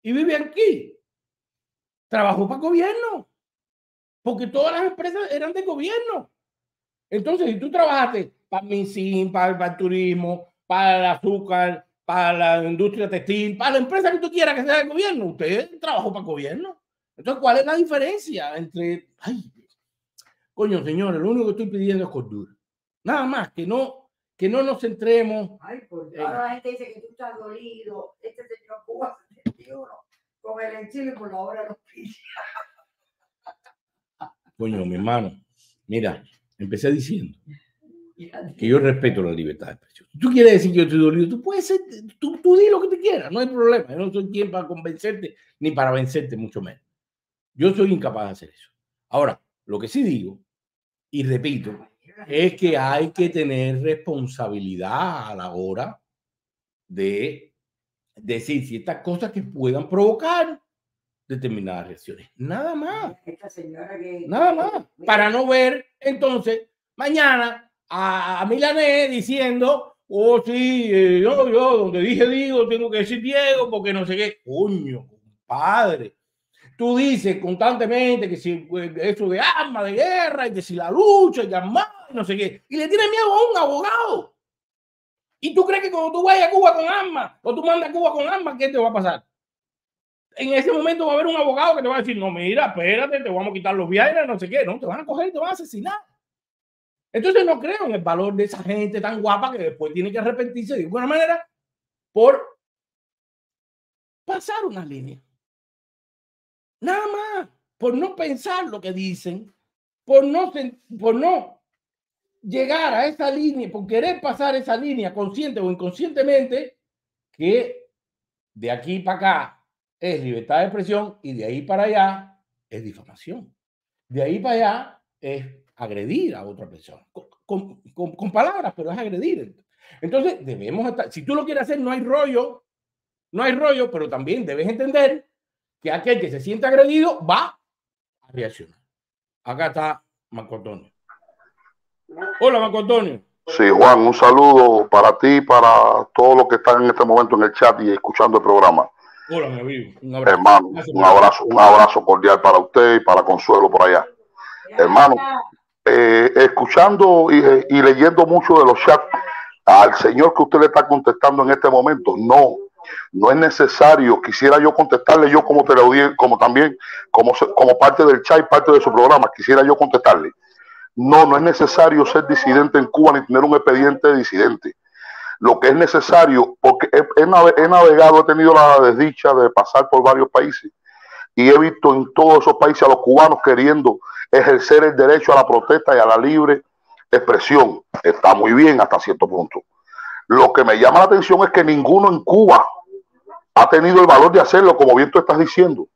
y vive aquí, trabajó para el gobierno, porque todas las empresas eran de gobierno. Entonces, si tú trabajaste para Mincin, para, para el turismo, para el azúcar, para la industria textil, para la empresa que tú quieras que sea del gobierno, usted trabajó para el gobierno. Entonces, ¿cuál es la diferencia entre... Ay, coño, señores, lo único que estoy pidiendo es cordura. Nada más, que no, que no nos centremos... Ay, por Dios. Ahora la gente dice que tú estás dolido. Este señor Cuba setenta y uno con el enchile por la hora de los pillos. Coño, mi hermano, mira, empecé diciendo que yo respeto la libertad de expresión. Si tú quieres decir que yo estoy dolido, tú puedes ser, tú, tú di lo que te quieras, no hay problema. Yo no soy quien para convencerte ni para vencerte, mucho menos. Yo soy incapaz de hacer eso. Ahora, lo que sí digo, y repito, es que hay que tener responsabilidad a la hora de decir ciertas cosas que puedan provocar determinadas reacciones. Nada más. Esta señora que... Nada más. Para no ver, entonces, mañana a, a Milanés diciendo, oh, sí, eh, yo, yo, donde dije digo, tengo que decir Diego, porque no sé qué. Coño, compadre. Tú dices constantemente que si pues, eso de armas de guerra y que si la lucha y armas, no sé qué. Y le tienes miedo a un abogado. Y tú crees que cuando tú vayas a Cuba con armas o tú mandas a Cuba con armas, ¿qué te va a pasar? En ese momento va a haber un abogado que te va a decir, no, mira, espérate, te vamos a quitar los viajes, no sé qué, no, te van a coger y te van a asesinar. Entonces no creo en el valor de esa gente tan guapa que después tiene que arrepentirse de alguna manera por pasar una línea. Nada más, por no pensar lo que dicen, por no, por no llegar a esa línea, por querer pasar esa línea consciente o inconscientemente, que de aquí para acá es libertad de expresión y de ahí para allá es difamación. De ahí para allá es agredir a otra persona. Con, con, con, con palabras, pero es agredir. Entonces debemos estar, si tú lo quieres hacer, no hay rollo, no hay rollo, pero también debes entender que aquel que se siente agredido va a reaccionar. Acá está Marco Antonio. Hola, Marco Antonio. Sí, Juan, un saludo para ti, para todos los que están en este momento en el chat y escuchando el programa. Hola, mi amigo. Un abrazo. Hermano, un abrazo, un abrazo cordial para usted y para Consuelo por allá. Hermano, eh, escuchando y, y leyendo mucho de los chats al señor que usted le está contestando en este momento, no, no es necesario. Quisiera yo contestarle, yo como teleaudiencia, como también, como, como parte del chat y parte de su programa, quisiera yo contestarle. No, no es necesario ser disidente en Cuba ni tener un expediente de disidente. Lo que es necesario, porque he, he navegado, he tenido la desdicha de pasar por varios países y he visto en todos esos países a los cubanos queriendo ejercer el derecho a la protesta y a la libre expresión. Está muy bien hasta cierto punto. Lo que me llama la atención es que ninguno en Cuba ha tenido el valor de hacerlo, como bien tú estás diciendo.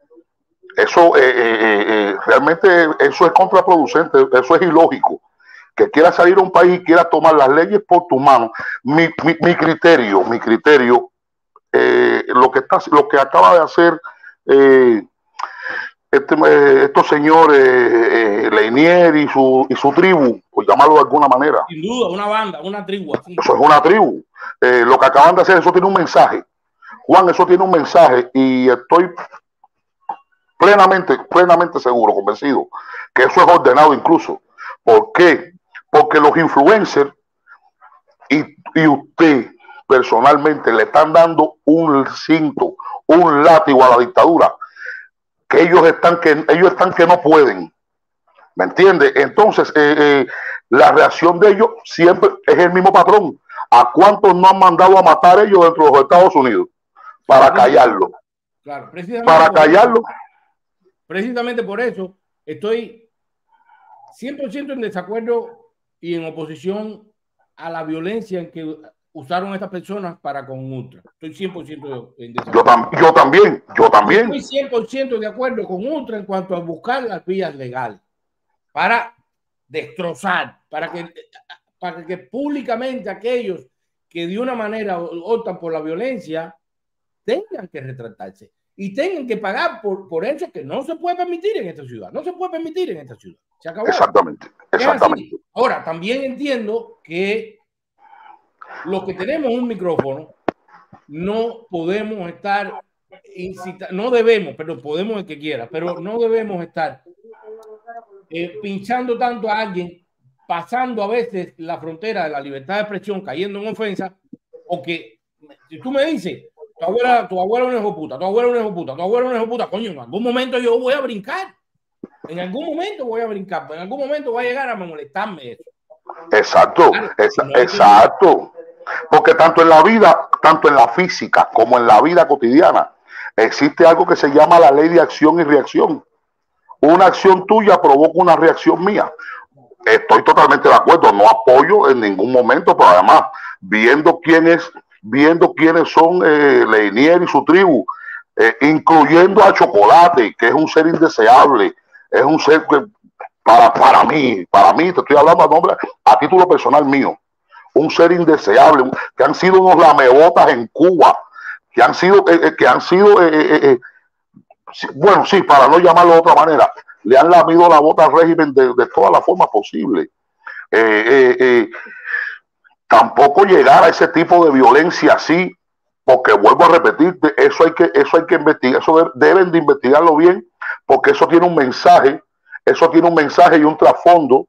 Eso eh, eh, eh, realmente eso es contraproducente, eso es ilógico. Que quiera salir a un país y quiera tomar las leyes por tu mano. Mi, mi, mi criterio, mi criterio, eh, lo que está, lo que acaba de hacer eh, este, eh, estos señores eh, Leinier y su y su tribu, por llamarlo de alguna manera. Sin duda, una banda, una tribu. Así. Eso es una tribu. Eh, lo que acaban de hacer, eso tiene un mensaje. Juan, eso tiene un mensaje y estoy plenamente, plenamente seguro, convencido, que eso es ordenado incluso. ¿Por qué? Porque los influencers y, y usted personalmente le están dando un cinto, un látigo a la dictadura, que ellos están que, ellos están que no pueden. ¿Me entiende? Entonces, eh, eh, la reacción de ellos siempre es el mismo patrón. ¿A cuántos no han mandado a matar ellos dentro de los Estados Unidos? Para callarlo. Claro, precisamente para callarlo. Precisamente por eso estoy cien por ciento en desacuerdo y en oposición a la violencia en que usaron estas personas para con Ultra. Estoy cien por ciento en desacuerdo. Yo, tam yo también, yo también. Estoy cien por ciento de acuerdo con Ultra en cuanto a buscar las vías legales para destrozar, para que, para que públicamente aquellos que de una manera optan por la violencia tengan que retratarse y tengan que pagar por, por hechos que no se puede permitir en esta ciudad. No se puede permitir en esta ciudad. Se acabó. Exactamente, exactamente. Ahora, también entiendo que los que tenemos un micrófono no podemos estar incita, no debemos, pero podemos el que quiera, pero no debemos estar eh, pinchando tanto a alguien, pasando a veces la frontera de la libertad de expresión, cayendo en ofensa, o que si tú me dices, tu abuela, tu abuela es un hijo puta, tu abuela es un hijo puta, tu abuela es un hijo puta, coño, en algún momento yo voy a brincar, en algún momento voy a brincar, en algún momento va a llegar a molestarme eso. Exacto, claro, exa no exacto. Porque tanto en la vida, tanto en la física como en la vida cotidiana, existe algo que se llama la ley de acción y reacción. Una acción tuya provoca una reacción mía. Estoy totalmente de acuerdo, no apoyo en ningún momento, pero además, viendo quiénes, viendo quiénes son eh, Lenier y su tribu, eh, incluyendo a Chocolate, que es un ser indeseable, es un ser que para, para mí, para mí, te estoy hablando a nombre, a título personal mío, un ser indeseable, que han sido unos lamebotas en Cuba, que han sido, eh, que han sido, eh, eh, eh, bueno, sí, para no llamarlo de otra manera, le han lamido la bota al régimen de, de todas las formas posibles. Eh, eh, eh, tampoco llegar a ese tipo de violencia así, porque vuelvo a repetir, eso hay que, eso hay que investigar, eso de, deben de investigarlo bien, porque eso tiene un mensaje, eso tiene un mensaje y un trasfondo.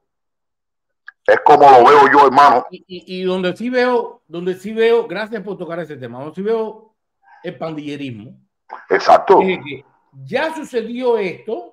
Es como lo veo yo, hermano. Y, y, y donde sí veo, donde sí veo, gracias por tocar ese tema, donde sí veo el pandillerismo. Exacto. Es que ya sucedió esto,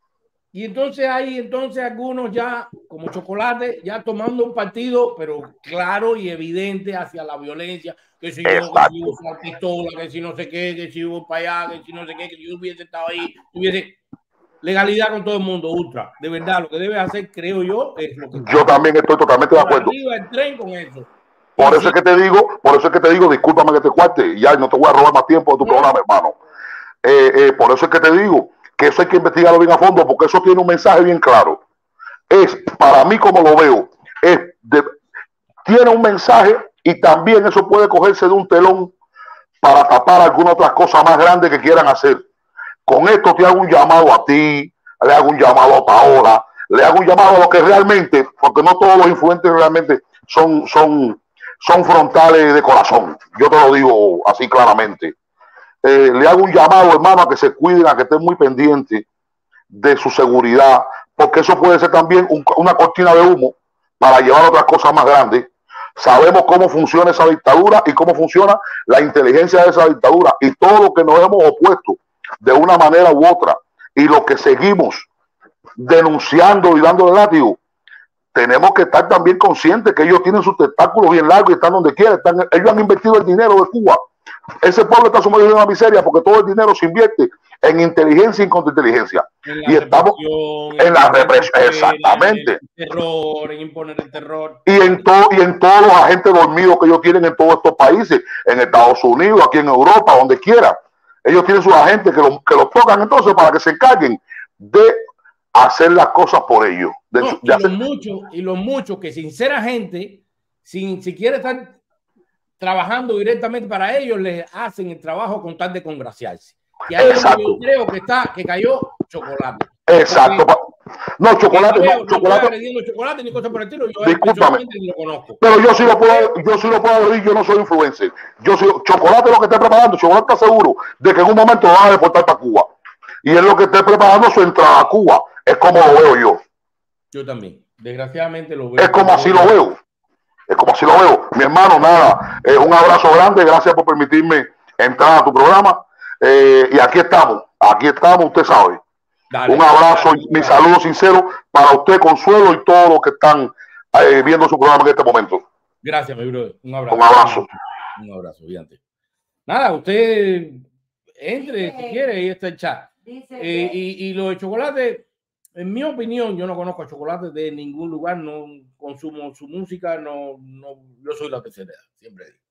y entonces hay entonces algunos ya, como Chocolate, ya tomando un partido, pero claro y evidente hacia la violencia, que si yo, que si uso la pistola, que si no sé qué, que si voy para allá, que si no sé qué, que si yo hubiese estado ahí, hubiese legalidad con todo el mundo, ultra. De verdad, lo que debe hacer, creo yo, es lo que... Yo también estoy totalmente de acuerdo. Arriba el tren con eso. Por eso es que te digo, por eso es que te digo, discúlpame que te cuarte, ya no te voy a robar más tiempo de tu programa, hermano. Eh, eh, por eso es que te digo que eso hay que investigarlo bien a fondo, porque eso tiene un mensaje bien claro. Es, para mí como lo veo, es de, tiene un mensaje y también eso puede cogerse de un telón para tapar algunas otras cosas más grandes que quieran hacer. Con esto te hago un llamado a ti, le hago un llamado a Paola, le hago un llamado a los que realmente, porque no todos los influentes realmente son, son, son frontales de corazón. Yo te lo digo así claramente. Eh, le hago un llamado, hermano, a que se cuiden, a que estén muy pendientes de su seguridad, porque eso puede ser también un, una cortina de humo para llevar otras cosas más grandes. Sabemos cómo funciona esa dictadura y cómo funciona la inteligencia de esa dictadura y todo lo que nos hemos opuesto de una manera u otra y lo que seguimos denunciando y dándole látigo, tenemos que estar también conscientes que ellos tienen sus tentáculos bien largos y están donde quieren. Están, ellos han invertido el dinero de Cuba. Ese pueblo está sumergido en una miseria porque todo el dinero se invierte en inteligencia y contrainteligencia. Y estamos en la represión, exactamente. En el terror, en imponer el terror. Y en, todo, y en todos los agentes dormidos que ellos tienen en todos estos países, en Estados Unidos, aquí en Europa, donde quiera. Ellos tienen sus agentes que los que los tocan entonces para que se encarguen de hacer las cosas por ellos. De, no, de y, hacer... los muchos, y los muchos que sin ser agente, sin siquiera estar trabajando directamente para ellos, les hacen el trabajo con tal de congraciarse. Y ahí yo creo que está, que cayó Chocolate. Exacto. Porque, no, Chocolate, no, no, Chocolate. No chocolate ni cosas por el estilo. Yo discúlpame. Lo conozco. Pero yo sí lo puedo, yo sí lo puedo decir, yo no soy influencer. Yo soy Chocolate lo que esté preparando, Chocolate está seguro de que en un momento lo van a deportar para Cuba. Y es lo que esté preparando su entrada a Cuba. Es como lo veo yo. Yo también. Desgraciadamente lo veo. Es como así lo veo. Es como así lo veo. Mi hermano, nada. Eh, un abrazo grande. Gracias por permitirme entrar a tu programa. Eh, y aquí estamos. Aquí estamos, usted sabe. Dale, un abrazo dale, y mi saludo sincero para usted, Consuelo, y todos los que están eh, viendo su programa en este momento. Gracias, mi brother. Un abrazo. Un abrazo. Un abrazo, gigante. Nada, usted entre si quiere, ahí está el chat. Eh, y, y lo de Chocolate, en mi opinión, yo no conozco a Chocolate de ningún lugar, no consumo su música, no, no yo soy la tercera edad, siempre digo.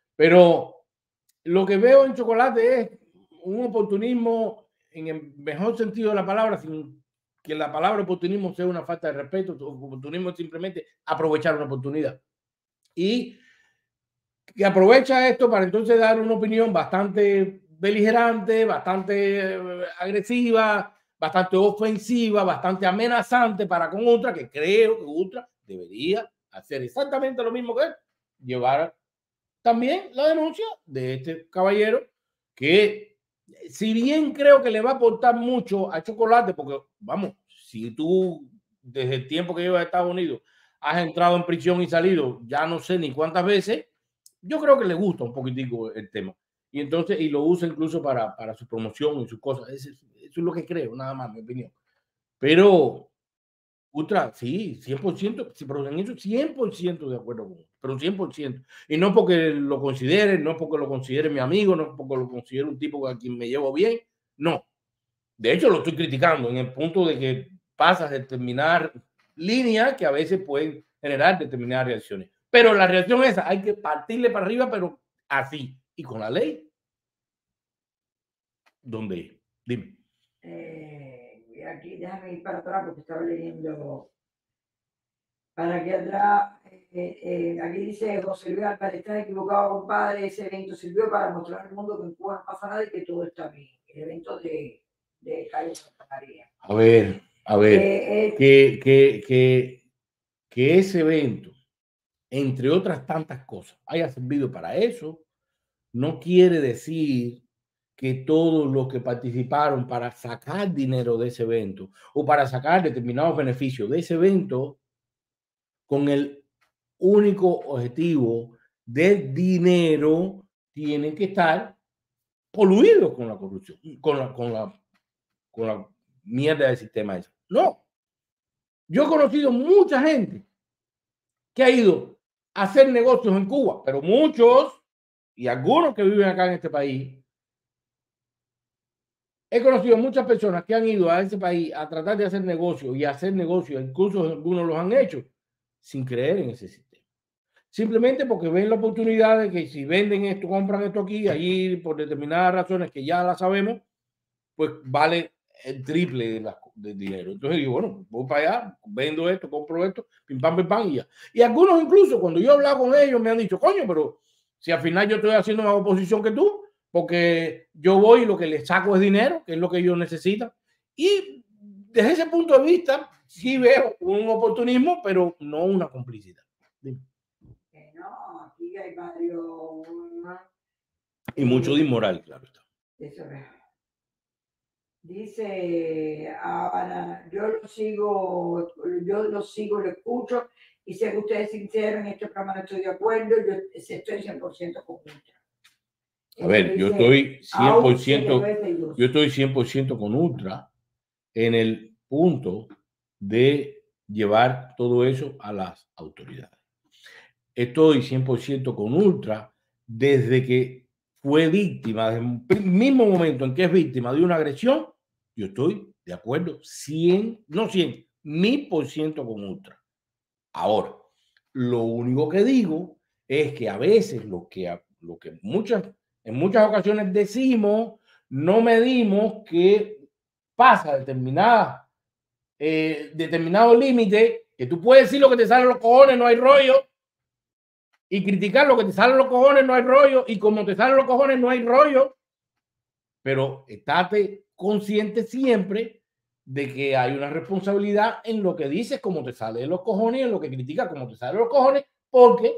Pero lo que veo en Chocolate es un oportunismo en el mejor sentido de la palabra, sin que la palabra oportunismo sea una falta de respeto. Oportunismo es simplemente aprovechar una oportunidad. Y que aprovecha esto para entonces dar una opinión bastante beligerante, bastante agresiva, bastante ofensiva, bastante amenazante para con Ultra, que creo que Ultra debería hacer exactamente lo mismo que él, llevar también la denuncia de este caballero que si bien creo que le va a aportar mucho a Chocolate, porque vamos, si tú desde el tiempo que llevas a Estados Unidos has entrado en prisión y salido, ya no sé ni cuántas veces, yo creo que le gusta un poquitico el tema. Y entonces, y lo usa incluso para, para su promoción y sus cosas. Eso, eso es lo que creo, nada más, mi opinión. Pero, Ultra, sí, cien por ciento, sí, pero en eso cien por ciento de acuerdo con él, pero cien por ciento. Y no porque lo considere, no porque lo considere mi amigo, no porque lo considere un tipo a quien me llevo bien, no. De hecho, lo estoy criticando en el punto de que pasa a determinar líneas que a veces pueden generar determinadas reacciones. Pero la reacción esa hay que partirle para arriba, pero así. Y con la ley, ¿dónde? Dime. Eh, aquí, déjame ir para atrás porque estaba leyendo. Para aquí atrás, eh, eh, aquí dice José Luis Álvarez, estás equivocado, compadre. Ese evento sirvió para mostrar al mundo que en Cuba no pasa nada y que todo está bien. El evento de, de Calle Santa María. A ver, a ver, Eh, eh, que, que, que, que ese evento, entre otras tantas cosas, haya servido para eso, no quiere decir que todos los que participaron para sacar dinero de ese evento o para sacar determinados beneficios de ese evento con el único objetivo del dinero tienen que estar poluidos con la corrupción, con la, con la, con la mierda del sistema ese. No. Yo he conocido mucha gente que ha ido a hacer negocios en Cuba, pero muchos y algunos que viven acá en este país. He conocido muchas personas que han ido a ese país a tratar de hacer negocios y hacer negocios, incluso algunos los han hecho sin creer en ese sistema. Simplemente porque ven la oportunidad de que si venden esto, compran esto aquí, allí por determinadas razones que ya las sabemos, pues vale el triple de la, del dinero. Entonces digo, bueno, voy para allá, vendo esto, compro esto, pim pam, pim pam y ya. Y algunos incluso cuando yo he hablado con ellos me han dicho, coño, pero si al final yo estoy haciendo más oposición que tú, porque yo voy y lo que les saco es dinero, que es lo que ellos necesitan. Y desde ese punto de vista, sí veo un oportunismo, pero no una complicidad. Dime. Que no, aquí hay varios. Y mucho de inmoral, claro está. Eso es. Dice, ahora, yo lo sigo, yo lo sigo, lo escucho, y sé que ustedes es sincero en este programa, no estoy de acuerdo, yo estoy cien por ciento con Ultra. A ver, yo estoy cien por ciento, yo estoy cien por ciento con Ultra en el punto de llevar todo eso a las autoridades. Estoy cien por ciento con Ultra desde que fue víctima, desde el mismo momento en que es víctima de una agresión, yo estoy de acuerdo cien, no cien, mil por ciento con Ultra. Ahora, lo único que digo es que a veces lo que, lo que muchas, en muchas ocasiones decimos, no medimos que pasa determinada, eh, determinado límite, que tú puedes decir lo que te sale los cojones, no hay rollo, y criticar lo que te sale los cojones, no hay rollo, y como te salen los cojones, no hay rollo, pero estate consciente siempre de que hay una responsabilidad en lo que dices, como te sale de los cojones, y en lo que criticas, como te sale de los cojones, porque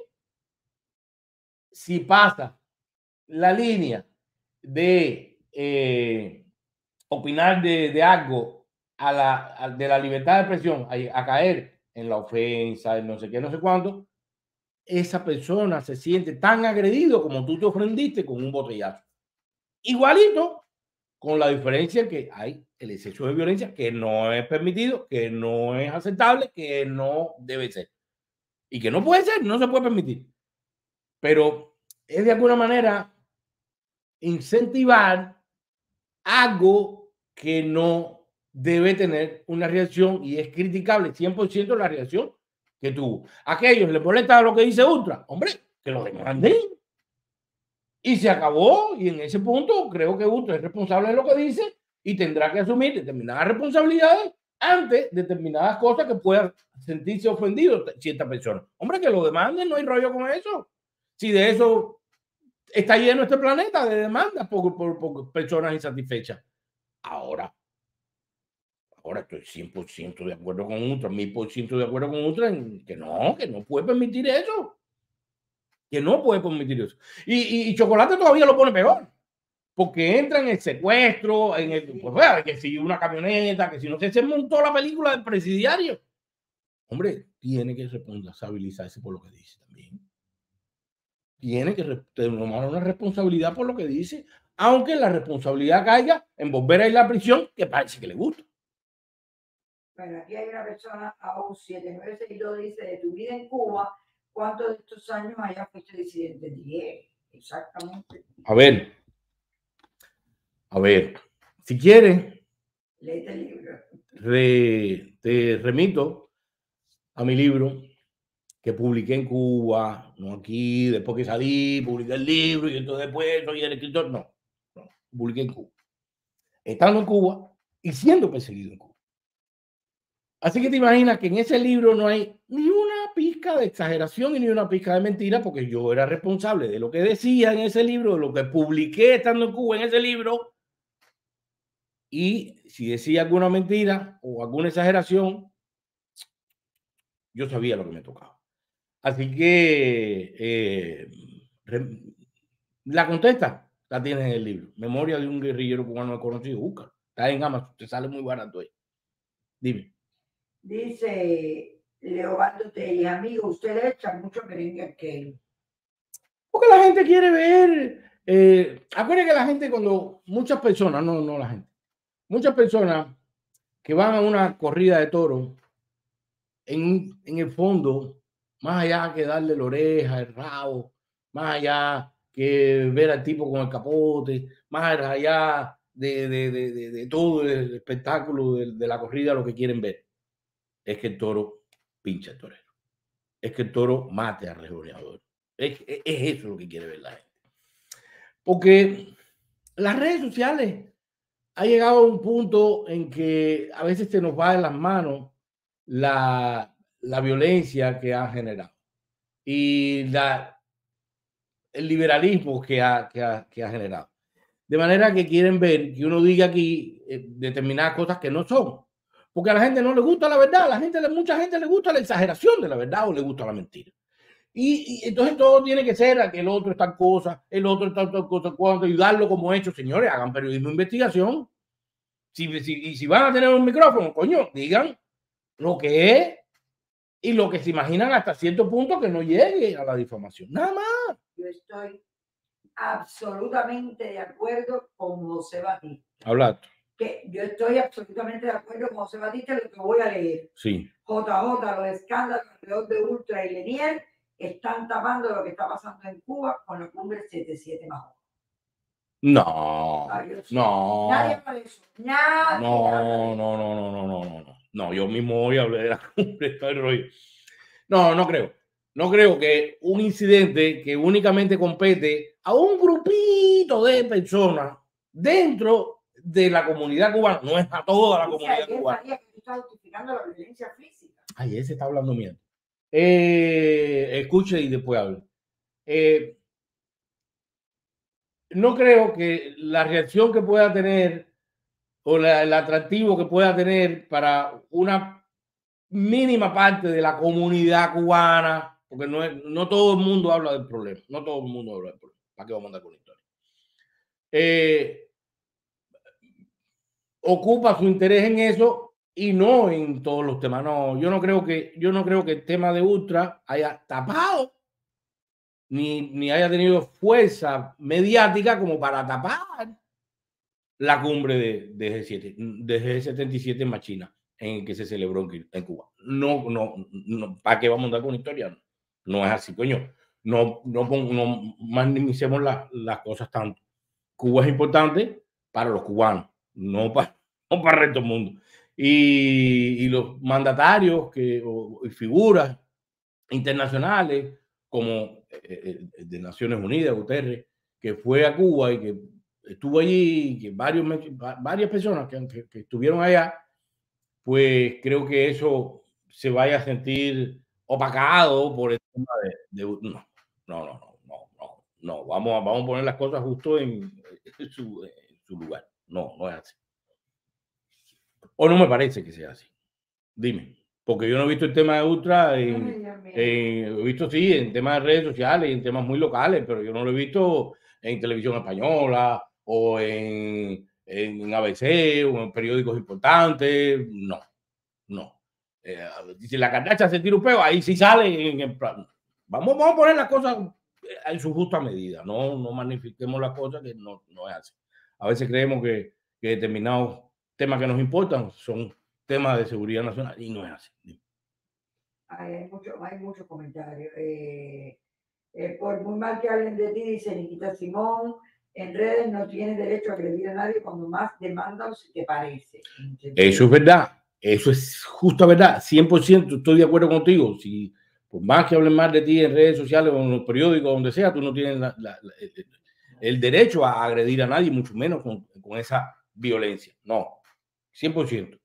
si pasa la línea de eh, opinar de, de algo a la, a, de la libertad de expresión a, a caer en la ofensa, en no sé qué, no sé cuánto, esa persona se siente tan agredido como tú te ofendiste con un botellazo. Igualito, con la diferencia que hay el exceso de violencia que no es permitido, que no es aceptable, que no debe ser. Y que no puede ser, no se puede permitir. Pero es de alguna manera incentivar algo que no debe tener una reacción y es criticable cien por ciento la reacción que tuvo. A aquellos les molesta lo que dice Ultra, hombre, que lo demanden. Y se acabó, y en ese punto creo que Ultra es responsable de lo que dice y tendrá que asumir determinadas responsabilidades ante determinadas cosas que puedan sentirse ofendido cierta persona. Hombre, que lo demanden, no hay rollo con eso. Si de eso está lleno este planeta de demandas por, por, por personas insatisfechas. Ahora, ahora estoy cien por ciento de acuerdo con Ultra, mil por ciento de acuerdo con Ultra en que no, que no puede permitir eso. Que no puede permitir eso. Y, y, y Chocolate todavía lo pone peor. porque entra en el secuestro, en el, pues, bueno, que si una camioneta, que si no sé, se montó la película del presidiario. Hombre, tiene que responsabilizarse por lo que dice también. Tiene que tomar una responsabilidad por lo que dice, aunque la responsabilidad caiga en volver a ir a la prisión, que parece que le gusta. Bueno, aquí hay una persona, A U siete nueve seis dos, dice, de tu vida en Cuba, ¿cuántos de estos años hayas fuiste disidente? diez, exactamente. A ver, a ver, si quieres, léete el libro. Re, te remito a mi libro que publiqué en Cuba, no aquí, después que salí, publiqué el libro y entonces después soy el escritor. No, no, publiqué en Cuba. Estando en Cuba y siendo perseguido en Cuba. Así que te imaginas que en ese libro no hay ni una pizca de exageración y ni una pizca de mentira, porque yo era responsable de lo que decía en ese libro, de lo que publiqué estando en Cuba en ese libro. Y si decía alguna mentira o alguna exageración, yo sabía lo que me tocaba. Así que eh, la contesta la tienes en el libro. Memoria de un guerrillero cubano desconocido. Busca. Está en Amazon. Te sale muy barato ahí. Dime. Dice Leobaldo Telly, amigo, usted le echa mucho merengue al Kelly. Porque la gente quiere ver. Eh, acuérdense que la gente, cuando muchas personas, no, no la gente, muchas personas que van a una corrida de toros, en, en el fondo, más allá que darle la oreja, el rabo, más allá que ver al tipo con el capote, más allá de, de, de, de, de todo el espectáculo de, de la corrida, lo que quieren ver es que el toro pinche al torero, es que el toro mate al rejoneador. Es, es, es eso lo que quiere ver la gente. Porque las redes sociales ha llegado a un punto en que a veces se nos va de las manos la, la violencia que ha generado y la, el liberalismo que ha, que, ha, que ha generado. De manera que quieren ver que uno diga aquí eh, determinadas cosas que no son. Porque a la gente no le gusta la verdad, a la gente, mucha gente le gusta la exageración de la verdad o le gusta la mentira. Y, y entonces todo tiene que ser que el otro es tal cosa, el otro es tal, tal cosa, cuando ayudarlo como hecho. Señores, hagan periodismo de investigación. Si, si, y si van a tener un micrófono, coño, digan lo que es y lo que se imaginan hasta cierto punto que no llegue a la difamación. Nada más. Yo estoy absolutamente de acuerdo con José Batista. Habla. Que yo estoy absolutamente de acuerdo con José Batista en lo que voy a leer. Sí. J J, los escándalos alrededor de Ultra y Lenier están tapando lo que está pasando en Cuba con la cumbre setenta y siete más uno. No, Ay, no. Nadie habla de eso. Nadie no, habla de eso. no, no, no, no, no, no, no. No, yo mismo hoy hablé de la cumbre del rollo. No, no creo. No creo que un incidente que únicamente compete a un grupito de personas dentro de la comunidad cubana, no es a toda la comunidad cubana. Que tú estás justificando la violencia física. Ay, ese está hablando mierda. Eh, escuche y después hable. Eh, no creo que la reacción que pueda tener o la, el atractivo que pueda tener para una mínima parte de la comunidad cubana, porque no, es, no todo el mundo habla del problema, no todo el mundo habla del problema. ¿Para qué vamos a andar con historia? Eh, ocupa su interés en eso y no en todos los temas. No, yo no creo que, yo no creo que el tema de Ultra haya tapado ni, ni haya tenido fuerza mediática como para tapar la cumbre de, de G siete, de G setenta y siete en Machina, en el que se celebró en, en Cuba. No, no, no, ¿para qué vamos a andar con historia? No, no es así, coño. No, no, no magnificemos la, las cosas tanto. Cuba es importante para los cubanos, no para, no para el resto del mundo. Y, y los mandatarios que, o, y figuras internacionales como eh, de Naciones Unidas, Guterres, que fue a Cuba y que estuvo allí, que varios, varias personas que, que, que estuvieron allá, pues creo que eso se vaya a sentir opacado por el tema de, de no, no, no, no, no, no, no, vamos a, vamos a poner las cosas justo en, en, su, en su lugar. No, no es así. O no me parece que sea así. Dime. Porque yo no he visto el tema de Ultra, en, en, he visto sí en temas de redes sociales, en temas muy locales, pero yo no lo he visto en televisión española o en, en A B C o en periódicos importantes. No, no. Eh, si la Kardashian se tira un peo, ahí sí sale en el plan. Vamos, vamos a poner las cosas en su justa medida. No, no magnifiquemos las cosas, que no, no es así. A veces creemos que, que determinados temas que nos importan son temas de seguridad nacional y no es así. Hay muchos hay mucho comentarios. Eh, eh, por muy mal que hablen de ti, dice Nikita Simón, en redes no tienes derecho a agredir a nadie cuando más demandan si te parece. Eso es verdad. Eso es justa verdad. cien por ciento estoy de acuerdo contigo. Si por más que hablen mal de ti en redes sociales o en los periódicos, donde sea, tú no tienes la, la, la, el, el derecho a agredir a nadie, mucho menos con, con esa violencia. No, cien por ciento.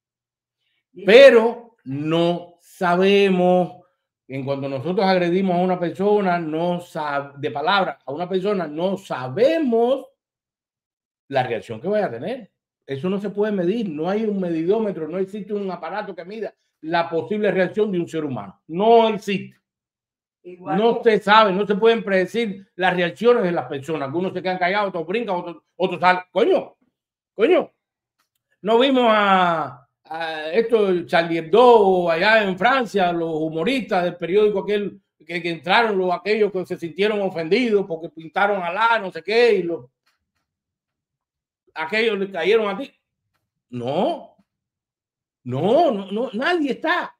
Pero no sabemos, en cuanto nosotros agredimos a una persona, no sabe, de palabra, a una persona, no sabemos la reacción que vaya a tener. Eso no se puede medir. No hay un medidómetro, no existe un aparato que mida la posible reacción de un ser humano. No existe. Igual no se sabe, no se pueden predecir las reacciones de las personas. Algunos se quedan callados, otros brincan, otros, otros salen. Coño, coño. No vimos a, a esto, Charlie Hebdo, allá en Francia, los humoristas del periódico aquel que, que entraron, los aquellos que se sintieron ofendidos porque pintaron a la no sé qué, y los aquellos le cayeron a ti. No, no, no, no, nadie está.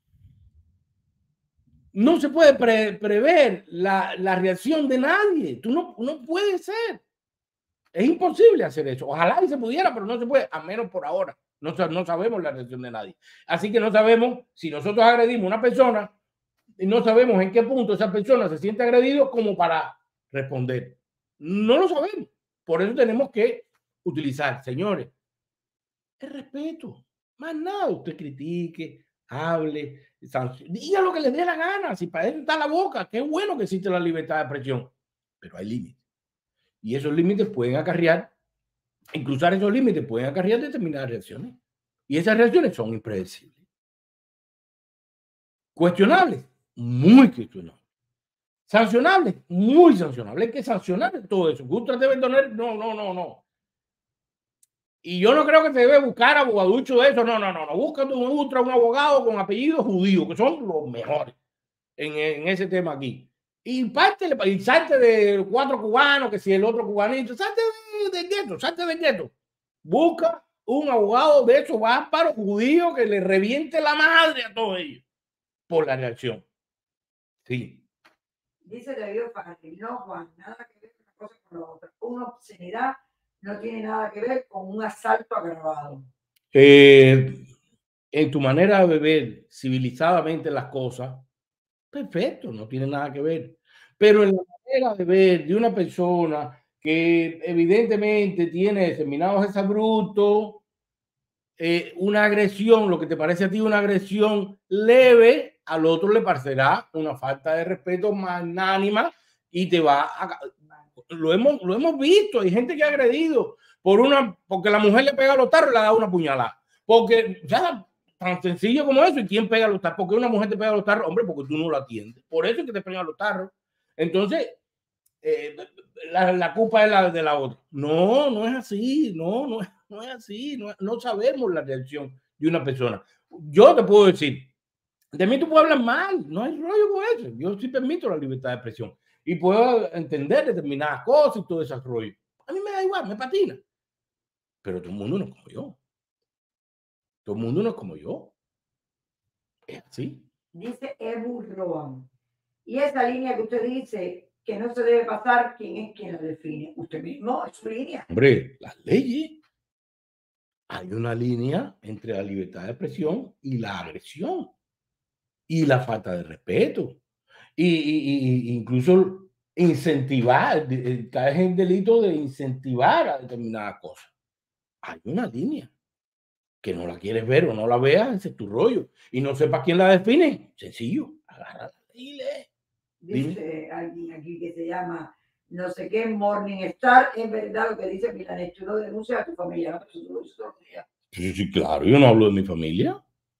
No se puede pre prever la, la reacción de nadie. Tú no, no puede ser. Es imposible hacer eso. Ojalá y se pudiera, pero no se puede, al menos por ahora. No, no sabemos la reacción de nadie. Así que no sabemos si nosotros agredimos a una persona y no sabemos en qué punto esa persona se siente agredido como para responder. No lo sabemos. Por eso tenemos que utilizar, señores, el respeto. Más nada, usted critique, hable, diga lo que le dé la gana. Si para eso está la boca, qué bueno que existe la libertad de expresión, pero hay límites. Y esos límites pueden acarrear, en cruzar esos límites pueden acarrear determinadas reacciones. Y esas reacciones son impredecibles. Cuestionables, muy cuestionables. Sancionables, muy sancionables. Hay que sancionar todo eso. Usted debe tener, no, no, no, no. Y yo no creo que se debe buscar abogaducho de eso. No, no, no, no. Busca un, ultra, un abogado con apellido judío, que son los mejores en, en ese tema aquí. Y parte, y salte de cuatro cubanos, que si el otro cubanito, salte del gueto, salte del gueto. Busca un abogado de esos bárbaros judíos que le reviente la madre a todos ellos por la reacción. Sí. Dice David Fácil, no, Juan, nada que ver una cosa con la otra. Una obscenidad no tiene nada que ver con un asalto agravado. Eh, en tu manera de beber civilizadamente las cosas, perfecto, no tiene nada que ver. Pero en la manera de ver de una persona que evidentemente tiene determinados exabruptos, eh, una agresión, lo que te parece a ti una agresión leve, al otro le parecerá una falta de respeto magnánima y te va a... Lo hemos, lo hemos visto, hay gente que ha agredido por una, porque la mujer le pega a los tarros y le da una puñalada. Porque, ya, tan sencillo como eso. ¿Y quién pega a los tarros? ¿Por qué una mujer te pega a los tarros? Hombre, porque tú no la atiendes. Por eso es que te pegan a los tarros. Entonces, eh, la, la culpa es la de la otra. No, no es así. No, no, no es así. No, no sabemos la reacción de una persona. Yo te puedo decir, de mí tú puedes hablar mal. No hay rollo con eso. Yo sí permito la libertad de expresión. Y puedo entender determinadas cosas y todo ese rollo. A mí me da igual, me patina. Pero todo el mundo no es como yo. Todo el mundo no es como yo. Es así. Dice Ebu Roan. Y esa línea que usted dice que no se debe pasar, ¿quién es quien la define? Usted mismo, es su línea. Hombre, las leyes. Hay una línea entre la libertad de expresión y la agresión. Y la falta de respeto. Y, y, y incluso incentivar, cae en delito de incentivar a determinadas cosas. Hay una línea que no la quieres ver o no la veas, ese es tu rollo. Y no sepas quién la define. Sencillo, agárrala y lee. Dice Dime. alguien aquí que se llama no sé qué Morningstar. Es verdad lo que dice Milanes, tú no denuncias a tu familia. ¿No? Sí, sí, claro, yo no hablo de mi familia.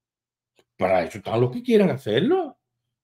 Para eso están los que quieren hacerlo.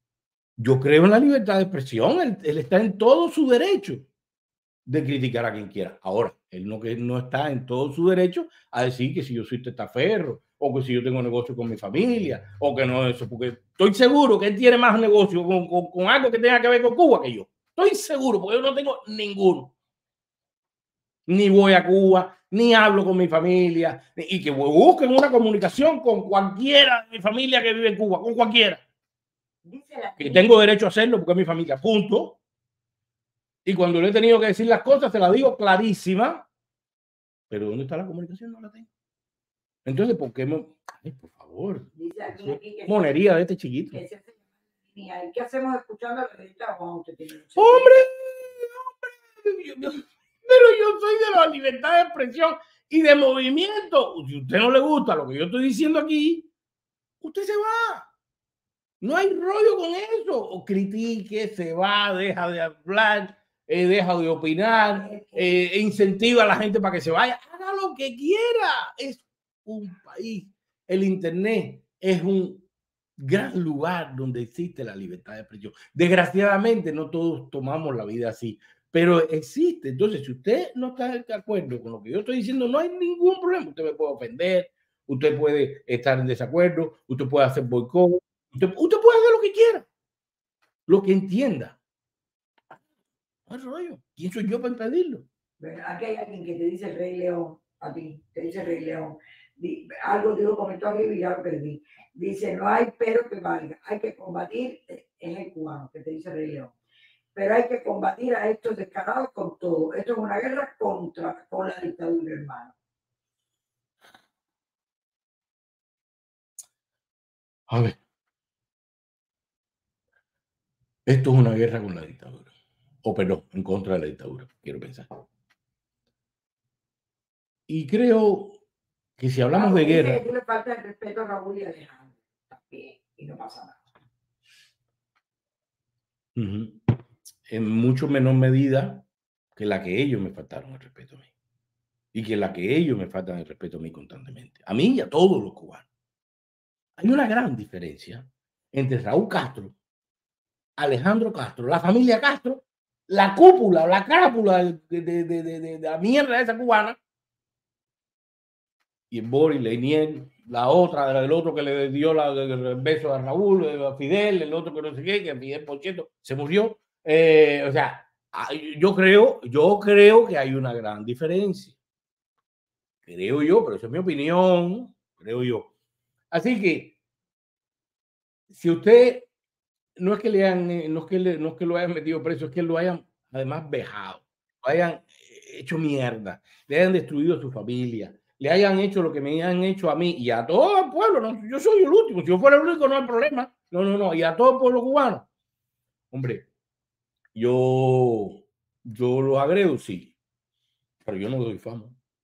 Yo creo en la libertad de expresión. Él, él está en todo su derecho de criticar a quien quiera. Ahora, Él no, que no está en todo su derecho a decir que si yo soy testaferro o que si yo tengo negocio con mi familia o que no eso, porque estoy seguro que él tiene más negocio con, con, con algo que tenga que ver con Cuba que yo. Estoy seguro, porque yo no tengo ninguno. Ni voy a Cuba, ni hablo con mi familia, y que busquen una comunicación con cualquiera de mi familia que vive en Cuba, con cualquiera. Que tengo derecho a hacerlo porque es mi familia, punto. Y cuando le he tenido que decir las cosas, se las digo clarísima. Pero ¿dónde está la comunicación? No la tengo. Entonces, ¿por qué me... Ay, por favor. Dice aquí, aquí que monería de este chiquito. Que se, ¿y qué hacemos escuchando la revista? ¡Hombre! ¡Hombre! Yo, yo, pero yo soy de la libertad de expresión y de movimiento. Si a usted no le gusta lo que yo estoy diciendo aquí, usted se va. No hay rollo con eso. O critique, se va, deja de hablar, eh, deja de opinar, eh, incentiva a la gente para que se vaya. Haga lo que quiera. Es un país. El Internet es un gran lugar donde existe la libertad de expresión. Desgraciadamente, no todos tomamos la vida así, pero existe. Entonces, si usted no está de acuerdo con lo que yo estoy diciendo, no hay ningún problema. Usted me puede ofender, usted puede estar en desacuerdo, usted puede hacer boicot. Usted, usted puede hacer lo que quiera, lo que entienda. No es rollo. ¿Quién soy yo para impedirlo? Aquí hay alguien que te dice el Rey León, a ti, te dice el Rey León. Algo te lo comentó arriba y ya lo perdí. Dice, no hay pero que valga. Hay que combatir, es el cubano que te dice el Rey León. Pero hay que combatir a estos descarados con todo. Esto es una guerra contra con la dictadura, hermano. A ver. Esto es una guerra con la dictadura. O perdón, en contra de la dictadura, quiero pensar. Y creo que si hablamos de guerra... Que tú le falta el respeto a Raúl y a Alejandro también, y no pasa nada. Uh-huh. En mucho menor medida que la que ellos me faltaron el respeto a mí. Y que la que ellos me faltan el respeto a mí constantemente. A mí y a todos los cubanos. Hay una gran diferencia entre Raúl Castro, Alejandro Castro, la familia Castro, la cúpula, la crápula de, de, de, de, de la mierda esa cubana, y el Boris, Leinier, la otra, del otro que le dio la, el beso a Raúl, a Fidel, el otro que no sé qué, que Fidel, por cierto, se murió. Eh, o sea, yo creo, yo creo que hay una gran diferencia. Creo yo, pero esa es mi opinión, creo yo. Así que, si usted, no es que le hayan, no es que, le, no es que lo hayan metido preso, es que lo hayan además vejado, lo hayan hecho mierda, le hayan destruido a su familia, le hayan hecho lo que me han hecho a mí y a todo el pueblo. No, yo soy el último, si yo fuera el único no hay problema. No, no, no, y a todo el pueblo cubano. Hombre, yo, yo los agrego, sí, pero yo no doy fama.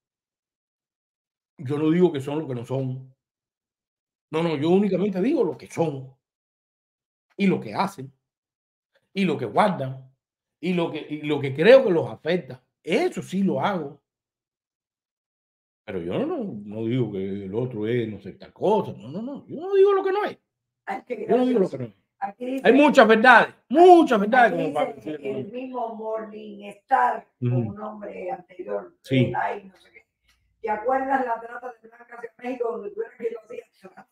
Yo no digo que son lo que no son. No, no, yo únicamente digo lo que son y lo que hacen y lo que guardan y lo que, y lo que creo que los afecta. Eso sí lo hago. Pero yo no, no digo que el otro es no sé tal cosa. No, no, no. Yo no digo lo que no es. Yo no digo lo que no es. Dice, hay muchas verdades, muchas verdades. Como para decir, el mismo Morningstar, mm. con un nombre anterior, sí. Ay, no sé qué. ¿Te acuerdas la trata de blancas en México donde tú eras que lo hacías?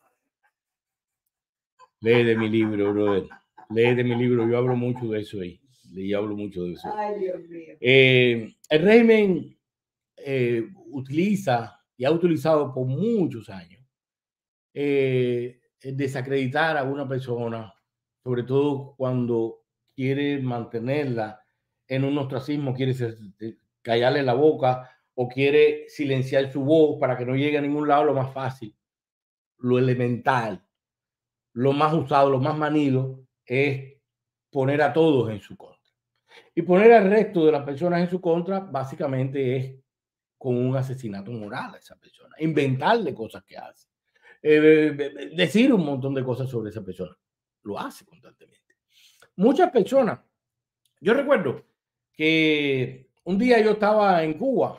Lee de mi libro, brother. Lee de mi libro. Yo hablo mucho de eso ahí. Yo hablo mucho de eso. Ay, Dios mío. Eh, el régimen eh, utiliza y ha utilizado por muchos años eh, desacreditar a una persona, sobre todo cuando quiere mantenerla en un ostracismo, quiere callarle la boca o quiere silenciar su voz para que no llegue a ningún lado. Lo más fácil, lo elemental, lo más usado, lo más manido es poner a todos en su contra. Y poner al resto de las personas en su contra básicamente es con un asesinato moral a esa persona, inventarle cosas que hace, eh, decir un montón de cosas sobre esa persona. Lo hace constantemente. Muchas personas, yo recuerdo que un día yo estaba en Cuba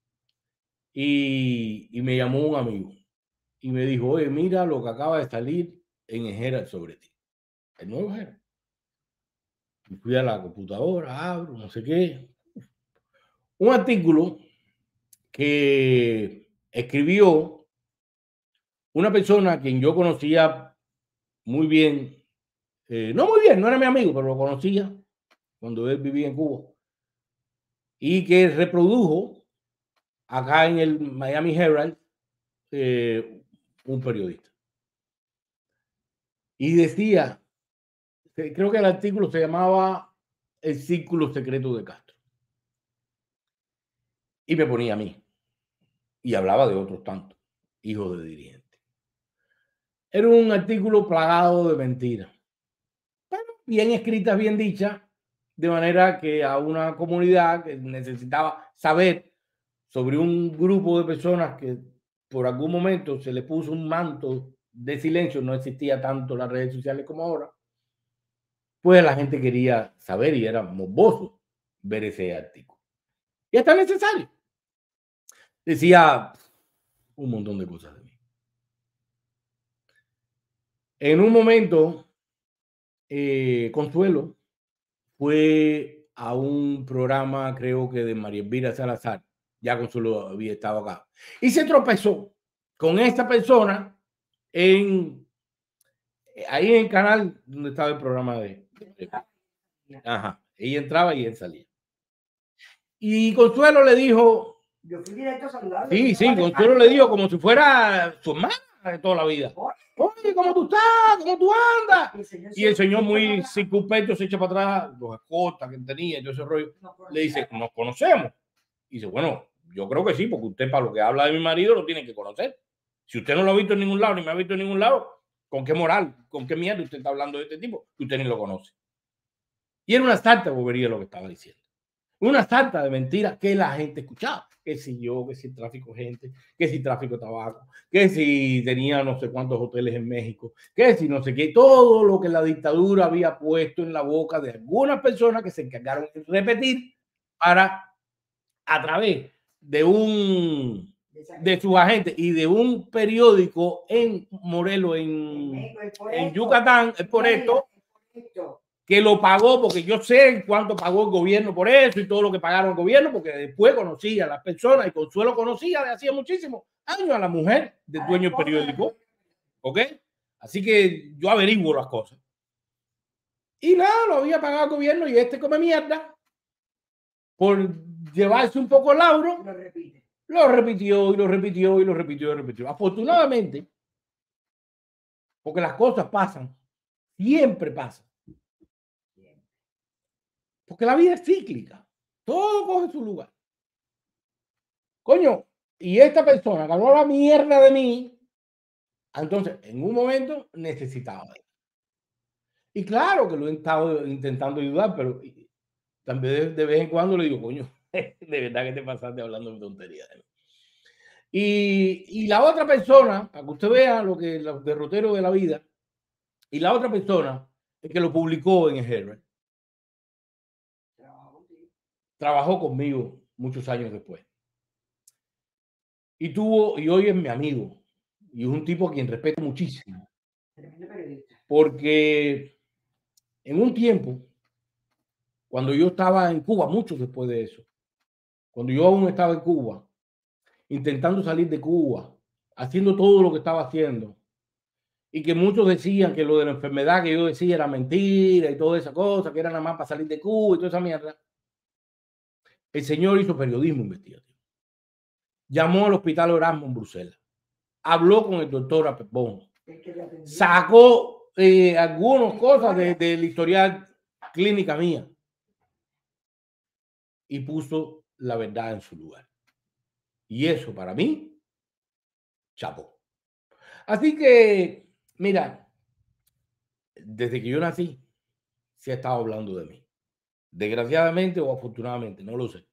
y, y me llamó un amigo y me dijo, oye, mira lo que acaba de salir en el Herald sobre ti, el nuevo Herald. Fui a la computadora, abro, no sé qué, un artículo que escribió una persona a quien yo conocía muy bien, eh, no muy bien, no era mi amigo, pero lo conocía cuando él vivía en Cuba, y que reprodujo acá en el Miami Herald eh, un periodista. Y decía, creo que el artículo se llamaba El Círculo Secreto de Castro. Y me ponía a mí. Y hablaba de otros tantos hijos de dirigentes. Era un artículo plagado de mentiras, pero bien escritas, bien dichas, de manera que a una comunidad que necesitaba saber sobre un grupo de personas que por algún momento se le puso un manto de silencio, no existía tanto las redes sociales como ahora, pues la gente quería saber y era morboso ver ese artículo. Y hasta necesario. Decía un montón de cosas de mí. En un momento, eh, Consuelo fue a un programa, creo que de María Elvira Salazar, ya Consuelo había estado acá, y se tropezó con esta persona en ahí en el canal donde estaba el programa de... Ajá, ella entraba y él salía. Y Consuelo le dijo... Yo fui directo a saludarlo. Sí, sí, Consuelo le dijo como si fuera su hermana de toda la vida. Oye, ¿cómo tú estás? ¿Cómo tú andas? Y el señor muy circunspecto se echa para atrás, los escoltas que tenía y todo ese rollo. Le dice, ¿nos conocemos? Y dice, bueno, yo creo que sí, porque usted para lo que habla de mi marido lo tiene que conocer. Si usted no lo ha visto en ningún lado, ni me ha visto en ningún lado, ¿con qué moral, con qué mierda usted está hablando de este tipo? Que usted ni lo conoce. Y era una sarta de bobería lo que estaba diciendo. Una sarta de mentiras que la gente escuchaba. Que si yo, que si el tráfico de gente, que si tráfico de tabaco, que si tenía no sé cuántos hoteles en México, que si no sé qué, todo lo que la dictadura había puesto en la boca de algunas personas que se encargaron de repetir para, a través de un de sus agentes y de un periódico en Morelos, en, en Yucatán, es por esto, que lo pagó, porque yo sé cuánto pagó el gobierno por eso y todo lo que pagaron el gobierno, porque después conocí a las personas y Consuelo conocía de hacía muchísimos años a la mujer del dueño del periódico, ¿ok? Así que yo averiguo las cosas. Y nada, lo había pagado el gobierno y este come mierda por llevarse un poco el lauro. Lo repite. Lo repitió y lo repitió y lo repitió y lo repitió. Afortunadamente, porque las cosas pasan, siempre pasan. Porque la vida es cíclica. Todo coge su lugar. Coño, y esta persona que habló la mierda de mí, entonces en un momento necesitaba. Y claro que lo he estado intentando ayudar, pero también de vez en cuando le digo, coño, de verdad que te pasaste hablando de tonterías. Y, y la otra persona, para que usted vea lo que los derroteros de la vida, y la otra persona es que lo publicó en el Herald. Trabajó conmigo muchos años después. Y tuvo, y hoy es mi amigo. Y es un tipo a quien respeto muchísimo. Porque en un tiempo, cuando yo estaba en Cuba, mucho después de eso, cuando yo aún estaba en Cuba, intentando salir de Cuba, haciendo todo lo que estaba haciendo, y que muchos decían que lo de la enfermedad que yo decía era mentira y toda esa cosa, que era nada más para salir de Cuba y toda esa mierda, el señor hizo periodismo investigativo. Llamó al hospital Erasmo en Bruselas, habló con el doctor Apepón, sacó eh, algunas cosas del de, de historial clínica mía y puso la verdad en su lugar. Y eso para mí, chapó. Así que, mira, desde que yo nací, se ha estado hablando de mí. Desgraciadamente o afortunadamente, no lo sé.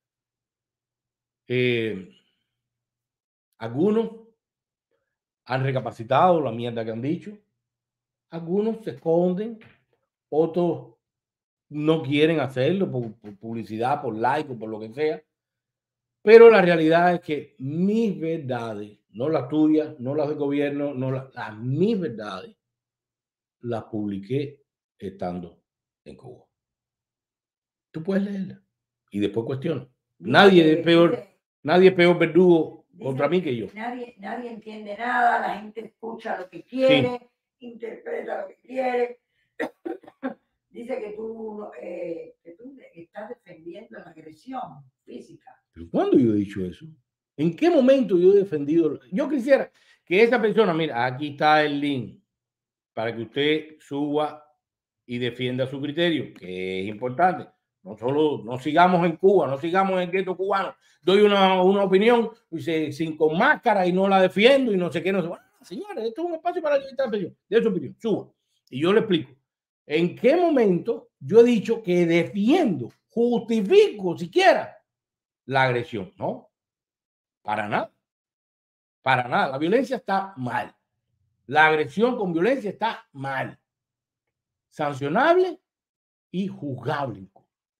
Eh, algunos han recapacitado la mierda que han dicho. Algunos se esconden. Otros no quieren hacerlo por, por publicidad, por like o por lo que sea. Pero la realidad es que mis verdades, no las tuyas, no las del gobierno, no las, las mis verdades, las publiqué estando en Cuba. Tú puedes leerla y después cuestiona. Nadie es peor. Nadie es peor verdugo Dice, contra mí que yo. Nadie, nadie entiende nada, la gente escucha lo que quiere, sí. Interpreta lo que quiere. Dice que tú, eh, que tú estás defendiendo la agresión física. ¿Pero cuándo yo he dicho eso? ¿En qué momento yo he defendido? Yo quisiera que esa persona, mira, aquí está el link para que usted suba y defienda su criterio, que es importante. No solo, no sigamos en Cuba, no sigamos en el gueto cubano. Doy una, una opinión dice, sin con máscara y no la defiendo y no sé qué, no sé. Bueno, señores, esto es un espacio para la libertad de expresión. De su opinión, suba. Y yo le explico. ¿En qué momento yo he dicho que defiendo, justifico siquiera la agresión? No, para nada. Para nada. La violencia está mal. La agresión con violencia está mal. Sancionable y juzgable.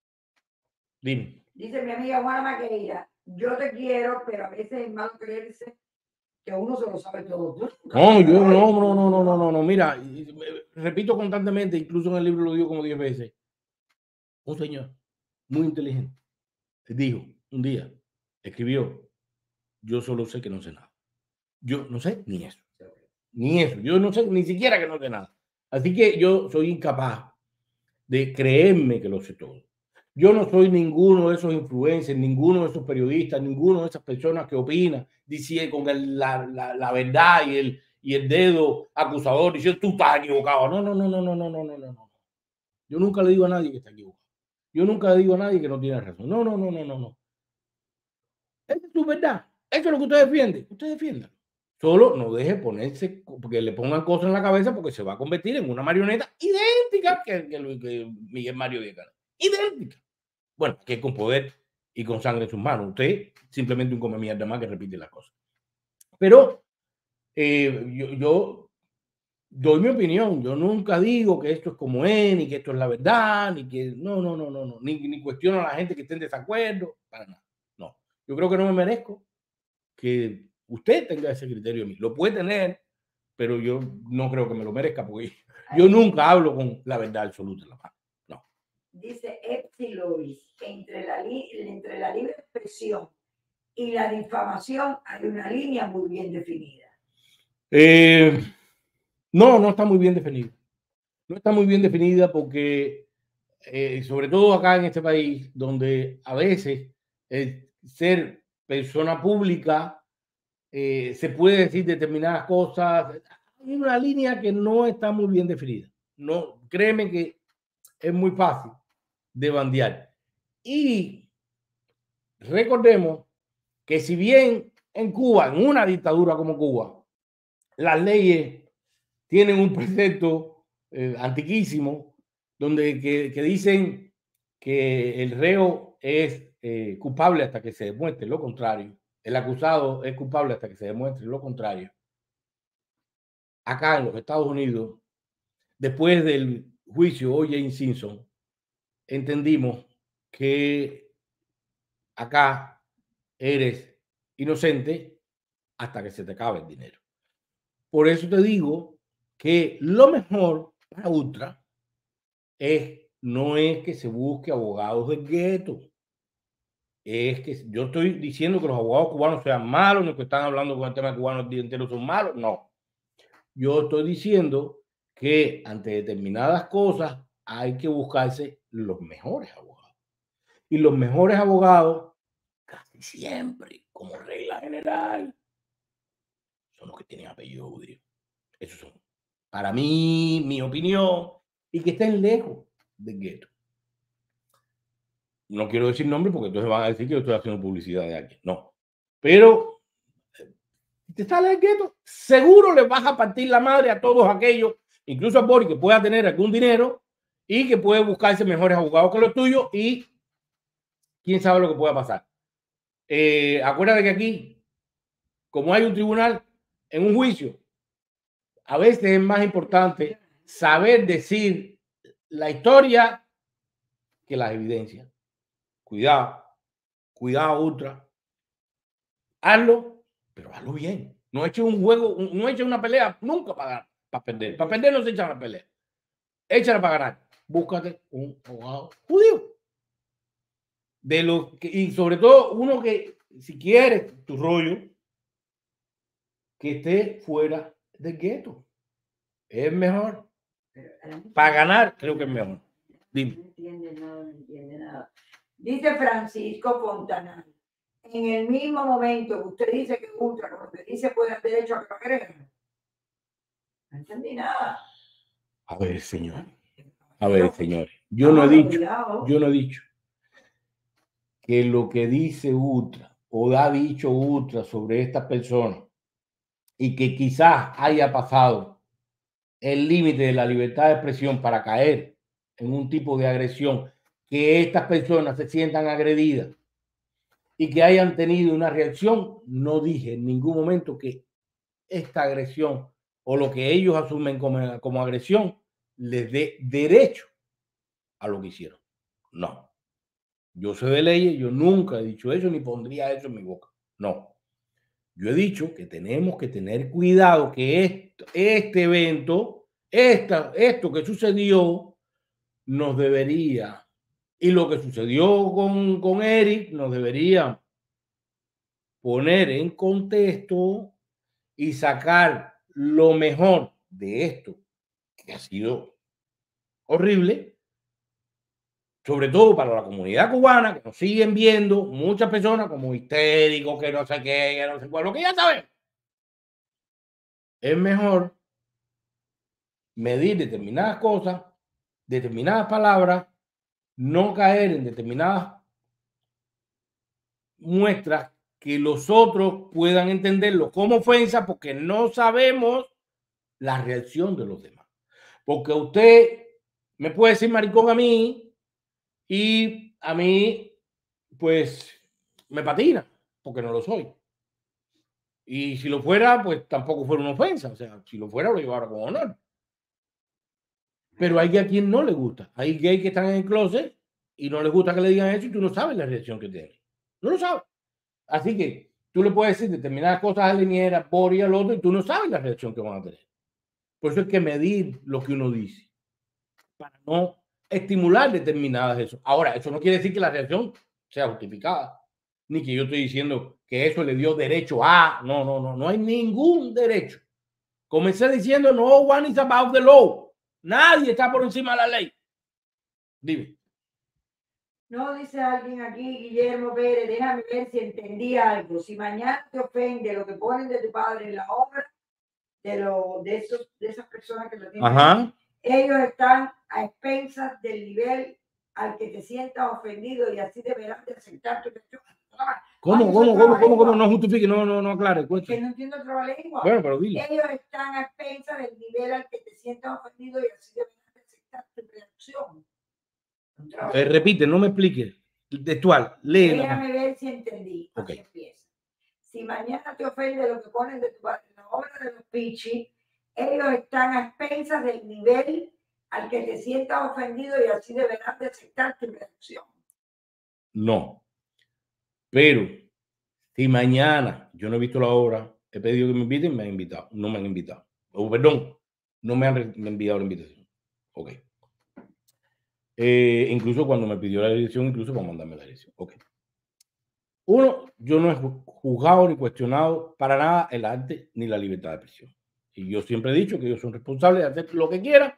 Dime. Dice mi amiga Juana Maqueira, yo te quiero, pero a veces es malo creerse que uno se lo sabe todo. No, yo no, no, no, no, no, no, no. Mira, repito constantemente, incluso en el libro lo digo como diez veces. Un señor muy inteligente dijo un día, escribió, yo solo sé que no sé nada. Yo no sé ni eso. Ni eso. Yo no sé ni siquiera que no sé nada. Así que yo soy incapaz de creerme que lo sé todo. Yo no soy ninguno de esos influencers, ninguno de esos periodistas, ninguno de esas personas que opinan, diciendo con el, la, la, la verdad y el, y el dedo acusador, diciendo tú estás equivocado. No, no, no, no, no, no, no, no, no. Yo nunca le digo a nadie que está equivocado. Yo nunca le digo a nadie que no tiene razón. No, no, no, no, no, no. Esa es tu verdad. Eso es lo que usted defiende. Usted defienda. Solo no deje ponerse, porque le pongan cosas en la cabeza, porque se va a convertir en una marioneta idéntica que, que, que Miguel Mario Díaz. Idéntica. Bueno, que con poder y con sangre en sus manos. Usted simplemente un come mierda más que repite las cosas. Pero eh, yo, yo doy mi opinión. Yo nunca digo que esto es como es, ni que esto es la verdad, ni que no, no, no, no, no. Ni, ni cuestiono a la gente que esté en desacuerdo, para nada. No. Yo creo que no me merezco que usted tenga ese criterio de mí. Lo puede tener, pero yo no creo que me lo merezca porque yo nunca hablo con la verdad absoluta en la mano. No. Dice Epsi Lois, entre la, entre la libre expresión y la difamación hay una línea muy bien definida. Eh, no, no está muy bien definida. No está muy bien definida porque, eh, sobre todo acá en este país, donde a veces el ser persona pública Eh, se puede decir determinadas cosas. Hay una línea que no está muy bien definida. No, créeme que es muy fácil de bandear. Y recordemos que si bien en Cuba, en una dictadura como Cuba, las leyes tienen un precepto eh, antiquísimo donde que, que dicen que el reo es eh, culpable hasta que se demuestre lo contrario. El acusado es culpable hasta que se demuestre lo contrario. Acá en los Estados Unidos, después del juicio O J Simpson, entendimos que acá eres inocente hasta que se te acabe el dinero. Por eso te digo que lo mejor para Ultra es, no es que se busque abogados del gueto. Es que yo estoy diciendo que los abogados cubanos sean malos, no que están hablando con el tema cubano el día entero son malos, no. Yo estoy diciendo que ante determinadas cosas hay que buscarse los mejores abogados. Y los mejores abogados, casi siempre, como regla general, son los que tienen apellido judío. Esos son, para mí, mi opinión, y que estén lejos del gueto. No quiero decir nombre porque entonces van a decir que yo estoy haciendo publicidad de alguien. No. Pero si te sale el gueto, seguro le vas a partir la madre a todos aquellos, incluso a Boris, que pueda tener algún dinero y que puede buscarse mejores abogados que los tuyos y quién sabe lo que pueda pasar. Eh, acuérdate que aquí, como hay un tribunal en un juicio, a veces es más importante saber decir la historia que las evidencias. Cuidado, cuidado, Ultra. Hazlo, pero hazlo bien. No eches un juego, no eches una pelea nunca para, para perder. Para perder no se echa una pelea. Échala para ganar. Búscate un abogado judío. De lo que, y sobre todo uno que si quieres tu rollo, que esté fuera del gueto. Es mejor. Para ganar, creo que es mejor. Dime. No entiende nada, no entiende nada. Dice Francisco Fontanal, en el mismo momento que usted dice que ultra, como que dice, puede haber derecho a que lo agreguen. No entendí nada. A ver, señor. A ver, señores. Yo no he dicho, yo no he dicho que lo que dice Ultra o ha dicho Ultra sobre estas personas y que quizás haya pasado el límite de la libertad de expresión para caer en un tipo de agresión, que estas personas se sientan agredidas y que hayan tenido una reacción, no dije en ningún momento que esta agresión o lo que ellos asumen como, como agresión les dé derecho a lo que hicieron. No. Yo sé de leyes, yo nunca he dicho eso ni pondría eso en mi boca. No. Yo he dicho que tenemos que tener cuidado que esto, este evento, esta, esto que sucedió, nos debería, y lo que sucedió con, con Eric, nos debería poner en contexto y sacar lo mejor de esto, que ha sido horrible, sobre todo para la comunidad cubana, que nos siguen viendo muchas personas como histéricos, que no sé qué, que no sé cuál, lo que ya saben. Es mejor medir determinadas cosas, determinadas palabras, no caer en determinadas muestras que los otros puedan entenderlo como ofensa, porque no sabemos la reacción de los demás. Porque usted me puede decir maricón a mí y a mí, pues, me patina, porque no lo soy. Y si lo fuera, pues tampoco fuera una ofensa. O sea, si lo fuera, lo llevara con honor. Pero hay que a quien no le gusta. Hay gays que están en el closet y no les gusta que le digan eso y tú no sabes la reacción que tiene. No lo sabes. Así que tú le puedes decir determinadas cosas a la niñera, por y al otro, y tú no sabes la reacción que van a tener. Por eso hay que medir lo que uno dice para no estimular determinadas eso. Ahora, eso no quiere decir que la reacción sea justificada, ni que yo estoy diciendo que eso le dio derecho a. No, no, no, no hay ningún derecho. Comencé diciendo, no one is above the law. Nadie está por encima de la ley. Dime. No, dice alguien aquí, Guillermo Pérez, déjame ver si entendí algo. Si mañana te ofende lo que ponen de tu padre en la obra, de, lo, de, esos, de esas personas que lo tienen, Ajá. Ellos están a expensas del nivel al que te sientas ofendido y así deberán de aceptar tu lección. ¿Cómo, cómo, cómo, cómo, cómo? No justifique, no, no, no aclare. Que no entiendo otra lengua. Bueno, pero dile. Ellos están a expensas del nivel al que te sientas ofendido y así deberán de aceptar tu reacción. Eh, repite, no me expliques. Textual, lee. Déjame ver si entendí. Ok. Así empieza. Si mañana te ofende lo que ponen de tu padre en la obra de los Pichi, ellos están a expensas del nivel al que te sientas ofendido y así deberán de aceptar tu reacción. No. Pero si mañana yo no he visto la obra, he pedido que me inviten, me han invitado. No me han invitado. Oh, perdón, no me han enviado la invitación. Ok. Eh, incluso cuando me pidió la dirección, incluso para mandarme la dirección. Ok. Uno, yo no he juzgado ni cuestionado para nada el arte ni la libertad de expresión. Y yo siempre he dicho que ellos son responsables de hacer lo que quieran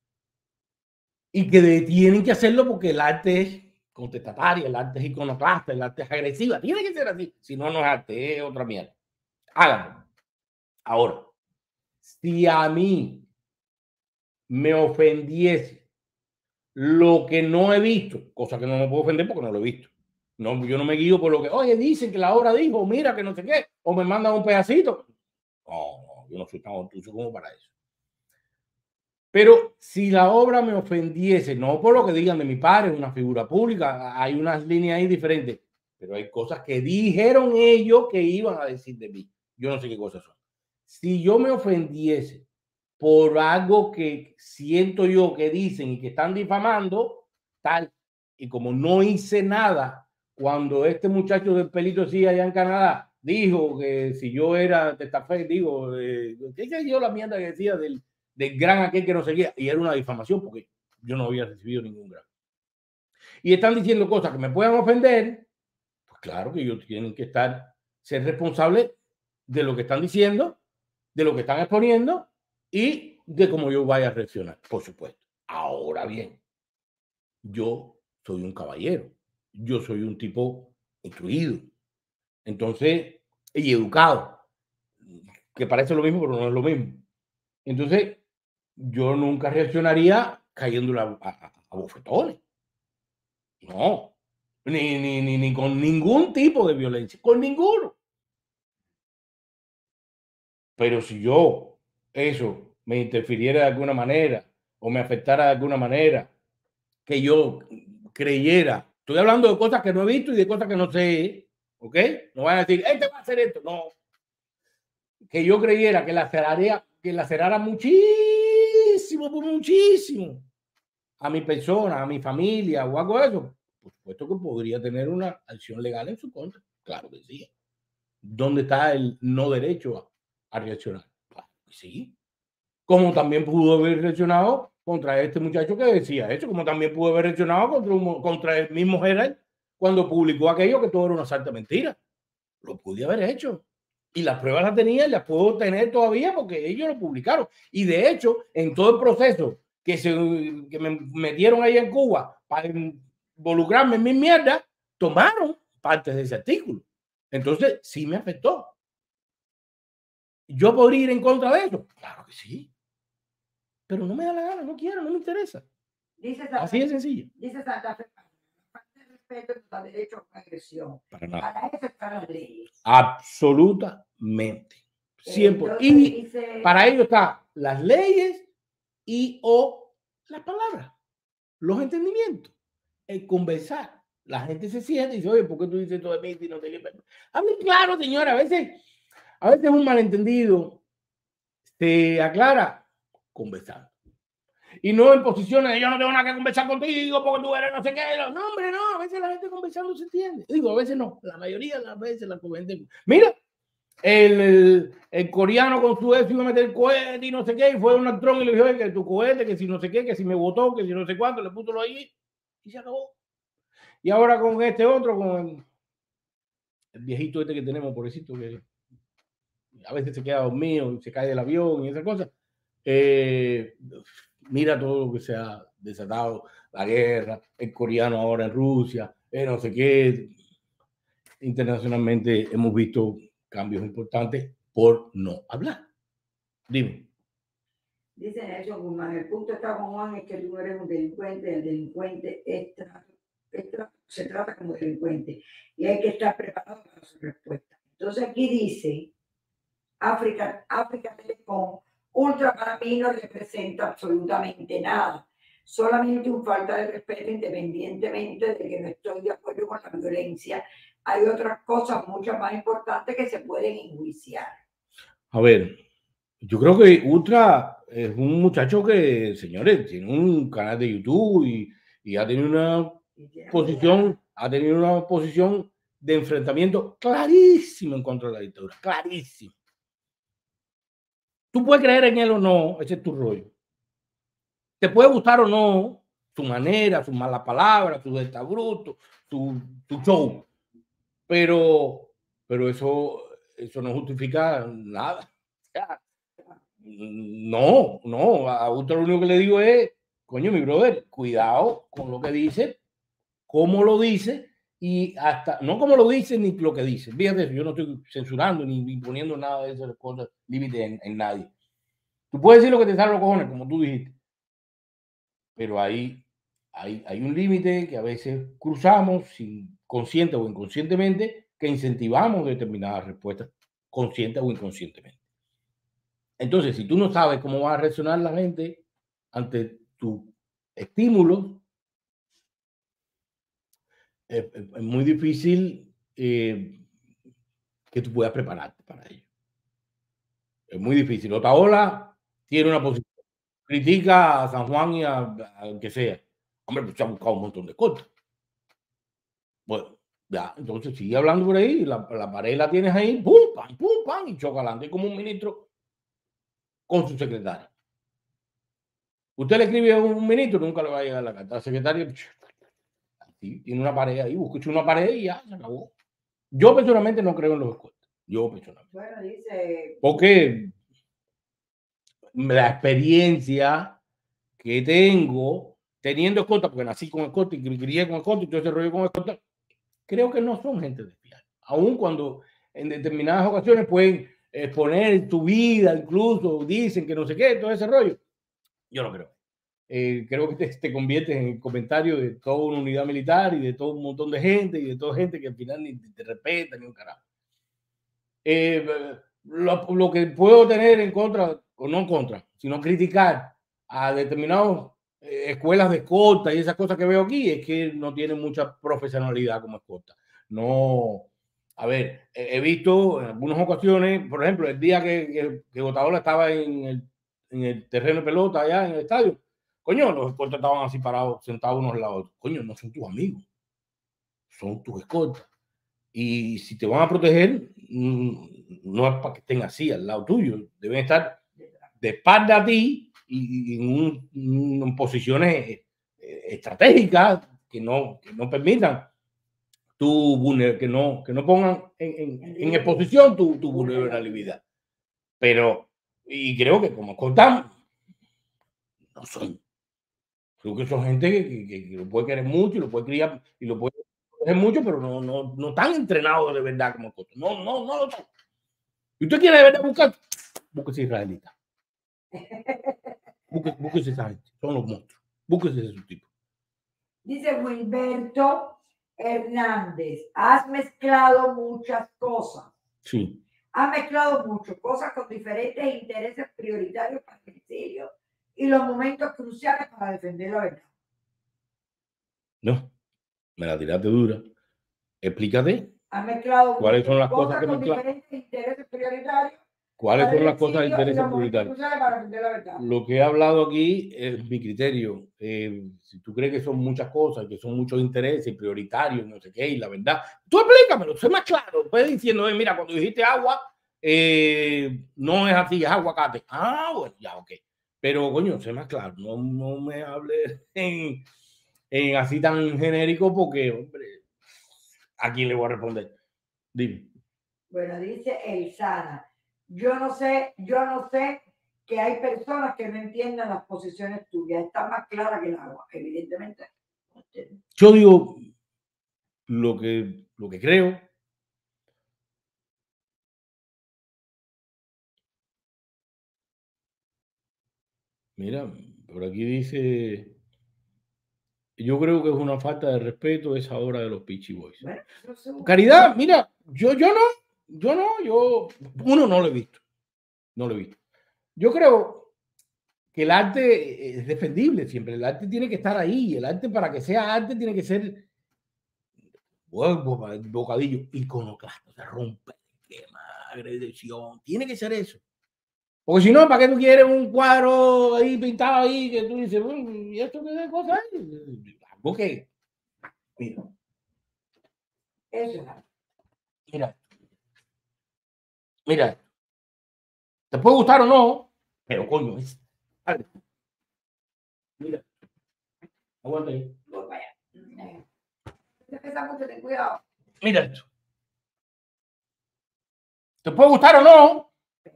y que de, tienen que hacerlo porque el arte es contestataria, el arte es iconoclasta, el arte es agresiva. Tiene que ser así. Si no, no es arte, es otra mierda. Háganlo. Ahora, si a mí me ofendiese lo que no he visto, cosa que no me puedo ofender porque no lo he visto. No, yo no me guío por lo que, oye, dicen que la obra dijo, mira que no sé qué, o me mandan un pedacito. No, no, yo no soy tan obtuso como para eso. Pero si la obra me ofendiese, no por lo que digan de mi padre, una figura pública, hay unas líneas ahí diferentes, pero hay cosas que dijeron ellos que iban a decir de mí. Yo no sé qué cosas son. Si yo me ofendiese por algo que siento yo que dicen y que están difamando, tal, y como no hice nada cuando este muchacho del pelito sí allá en Canadá dijo que si yo era testaferro, digo, eh, ¿qué sé yo la mierda que decía del, del gran aquel que no seguía? Y era una difamación porque yo no había recibido ningún gran. Y están diciendo cosas que me puedan ofender, pues claro que ellos tienen que estar, ser responsables de lo que están diciendo, de lo que están exponiendo y de cómo yo vaya a reaccionar, por supuesto. Ahora bien, yo soy un caballero, yo soy un tipo instruido, entonces, y educado, que parece lo mismo, pero no es lo mismo. Entonces, yo nunca reaccionaría cayéndole a, a, a bofetones. No, ni, ni, ni, ni con ningún tipo de violencia, con ninguno. Pero si yo eso me interfiriera de alguna manera o me afectara de alguna manera, que yo creyera, estoy hablando de cosas que no he visto y de cosas que no sé, ¿ok? No van a decir, este va a hacer esto, no. Que yo creyera que laceraría, que lacerara muchísimo, muchísimo a mi persona, a mi familia o algo de eso, por supuesto que podría tener una acción legal en su contra. Claro que sí. ¿Dónde está el no derecho a, a reaccionar? Claro que sí. Como también pudo haber reaccionado contra este muchacho que decía eso, como también pudo haber reaccionado contra, un, contra el mismo Gerald cuando publicó aquello que todo era una santa mentira. Lo pude haber hecho. Y las pruebas las tenía y las puedo tener todavía porque ellos lo publicaron. Y de hecho, en todo el proceso que, se, que me metieron ahí en Cuba para involucrarme en mi mierda, tomaron partes de ese artículo. Entonces, sí me afectó. ¿Yo podría ir en contra de eso? Claro que sí. Pero no me da la gana, no quiero, no me interesa. Dice Así de sencillo. Dice Santa Fe, falta de respeto no da derecho a agresión. Para nada. Para eso están las leyes. Absolutamente. Siempre. Y dice, para ello están las leyes y o las palabras, los entendimientos, el conversar. La gente se siente y dice, oye, ¿por qué tú dices todo de mí y no te liberas? A mí, claro, señora, a veces, a veces un malentendido se aclara conversando. Y no en posiciones de yo no tengo nada que conversar contigo porque tú eres no sé qué. No, hombre, no. A veces la gente conversando se entiende. Digo, a veces no. La mayoría de las veces la gente. Mira, el, el, el coreano con su ex iba a meter cohete y no sé qué. Y fue un actrón y le dijo que tu cohete, que si no sé qué, que si me votó, que si no sé cuánto, le puso lo ahí y se acabó. Y ahora con este otro, con el, el viejito este que tenemos, pobrecito, que a veces se queda dormido y se cae del avión y esas cosas. Eh, mira todo lo que se ha desatado, la guerra, el coreano ahora en Rusia, eh, no sé qué. Internacionalmente hemos visto cambios importantes por no hablar. Dime. Dice Nelson Guzmán, el punto está con Juan es que tú eres un delincuente, el delincuente es tra es tra se trata como delincuente y hay que estar preparado para su respuesta. Entonces aquí dice, África, África Telecom, Ultra para mí no representa absolutamente nada, solamente un falta de respeto independientemente de que no estoy de acuerdo con la violencia. Hay otras cosas mucho más importantes que se pueden enjuiciar. A ver, yo creo que Ultra es un muchacho que, señores, tiene un canal de YouTube y, y ha tenido una posición, ha tenido una posición de enfrentamiento clarísimo en contra de la dictadura, clarísimo. Tú puedes creer en él o no, ese es tu rollo. Te puede gustar o no su manera, sus malas palabras, su destabruto, su, su show, pero, pero eso, eso no justifica nada. O sea, no, no, a Ultra lo único que le digo es, coño, mi brother, cuidado con lo que dice, cómo lo dice y hasta, no como lo dice ni lo que dice. Fíjate, yo no estoy censurando ni imponiendo nada de esas cosas, límites en, en nadie. Tú puedes decir lo que te sale los cojones, como tú dijiste, pero ahí hay, hay un límite que a veces cruzamos sin, consciente o inconscientemente, que incentivamos determinadas respuestas, consciente o inconscientemente. Entonces, si tú no sabes cómo va a reaccionar la gente ante tu estímulo, es, es, es muy difícil eh, que tú puedas prepararte para ello. Es muy difícil. Otaola tiene una posición, critica a San Juan y a, a que sea. Hombre, pues se ha buscado un montón de cosas. Bueno, ya, entonces sigue hablando por ahí, la, la pared la tienes ahí, pum, pam, pum, pam, y choca adelante como un ministro con su secretario. Usted le escribe a un ministro, nunca le va a llegar la carta. La secretaria, así, tiene una pared ahí, busca una pared y ya, se acabó. Yo personalmente no creo en los escoltas. Yo personalmente. Bueno, dice... Porque la experiencia que tengo teniendo escolta, porque nací con escolta y me crié con escolta y todo ese rollo con escolta, creo que no son gente de fiar. Aun cuando en determinadas ocasiones pueden exponer tu vida, incluso dicen que no sé qué, todo ese rollo. Yo no creo. Eh, creo que te, te conviertes en el comentario de toda una unidad militar y de todo un montón de gente y de toda gente que al final ni te respeta ni un carajo. Eh, lo, lo que puedo tener en contra, o no en contra, sino criticar a determinadas eh, escuelas de escolta y esas cosas que veo aquí es que no tienen mucha profesionalidad como escolta. No, a ver, he, he visto en algunas ocasiones, por ejemplo, el día que, que, que Botaola estaba en el, en el terreno de pelota allá en el estadio, coño, los escoltas estaban así parados, sentados unos al lado. Coño, no son tus amigos, son tus escoltas. Y si te van a proteger, no es para que estén así al lado tuyo. Deben estar de espalda a ti y en, un, en posiciones estratégicas que no, que no permitan tu que no, que no pongan en, en, en exposición tu, tu vulnerabilidad. Pero, y creo que como escoltan, no son. Creo que son gente que, que, que lo puede querer mucho y lo puede criar y lo puede es mucho, pero no, no, no tan entrenados de verdad como escolta. No, no, no lo son. Si usted quiere de verdad buscar, búsquese israelita. Búsquese, búsquese esa gente. Son los monstruos. Búsquese ese tipo. Dice Wilberto Hernández, has mezclado muchas cosas. Sí. Has mezclado mucho, cosas con diferentes intereses prioritarios para el ministerio y los momentos cruciales para defender la verdad. No. Me la tiraste dura. Explícate. Ha mezclado ¿Cuáles son las cosas, cosas que con mezcla? diferentes intereses prioritarios? ¿Cuáles son las cosas de interés y prioritario? Para defender la verdad. Lo que he hablado aquí es mi criterio. Eh, si tú crees que son muchas cosas, que son muchos intereses prioritarios, no sé qué, y la verdad, tú explícamelo, sé más claro. Puedes diciendo, eh, mira, cuando dijiste agua, eh, no es así, es aguacate. Ah, bueno, ya, ok. Pero, coño, sé más claro. No, no me hables en... En así tan genérico porque, hombre, ¿a quién le voy a responder? Dime. Bueno, dice Elzana, yo no sé, yo no sé que hay personas que no entiendan las posiciones tuyas, está más clara que el agua, evidentemente. Yo digo lo que, lo que creo. Mira, por aquí dice... Yo creo que es una falta de respeto esa obra de los Peachy Boys. Bueno, no sé. Caridad, mira, yo, yo no, yo no, yo, uno no lo he visto, no lo he visto. Yo creo que el arte es defendible siempre, el arte tiene que estar ahí, el arte para que sea arte tiene que ser bocadillo, iconoclasta, se rompe, quema, agresión, tiene que ser eso. Porque si no, ¿para qué tú quieres un cuadro ahí pintado ahí que tú dices, bueno, ¿y esto qué de cosa es? ¿Por qué? Mira. Eso. Mira. Mira. ¿Te puede gustar o no? Pero coño, es. Vale. Mira. Aguanta ahí. Voy para allá. Empezamos que ten cuidado. Mira esto. ¿Te puede gustar o no?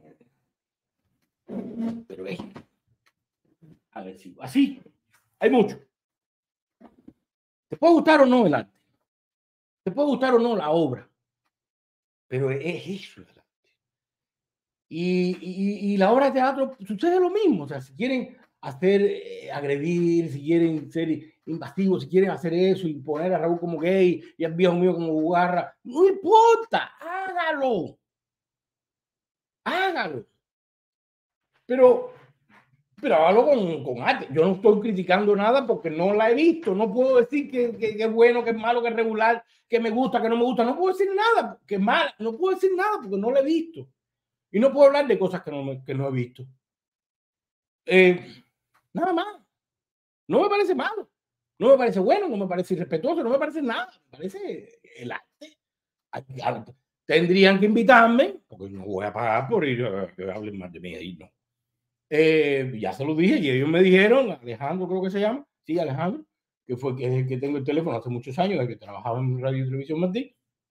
Pero es agresivo. Así. Hay mucho. ¿Te puede gustar o no el arte? ¿Te puede gustar o no la obra? Pero es eso el arte. Y, y, y la obra de teatro sucede lo mismo. O sea, si quieren hacer, eh, agredir, si quieren ser invasivos, si quieren hacer eso y poner a Raúl como gay y al viejo mío como bugarra, no importa, hágalo. Hágalo. Pero, pero hágalo con, con arte. Yo no estoy criticando nada porque no la he visto. No puedo decir que, que, que es bueno, que es malo, que es regular, que me gusta, que no me gusta. No puedo decir nada, que es mala. No puedo decir nada porque no la he visto. Y no puedo hablar de cosas que no, me, que no he visto. Eh, nada más. No me parece malo. No me parece bueno, no me parece irrespetuoso, no me parece nada. Me parece el arte. Tendrían que invitarme, porque no voy a pagar por ir a que hablen más de mí ahí, no. Eh, ya se lo dije y ellos me dijeron, Alejandro creo que se llama, sí, Alejandro, que fue que, que tengo el teléfono hace muchos años, que trabajaba en Radio y Televisión Martí,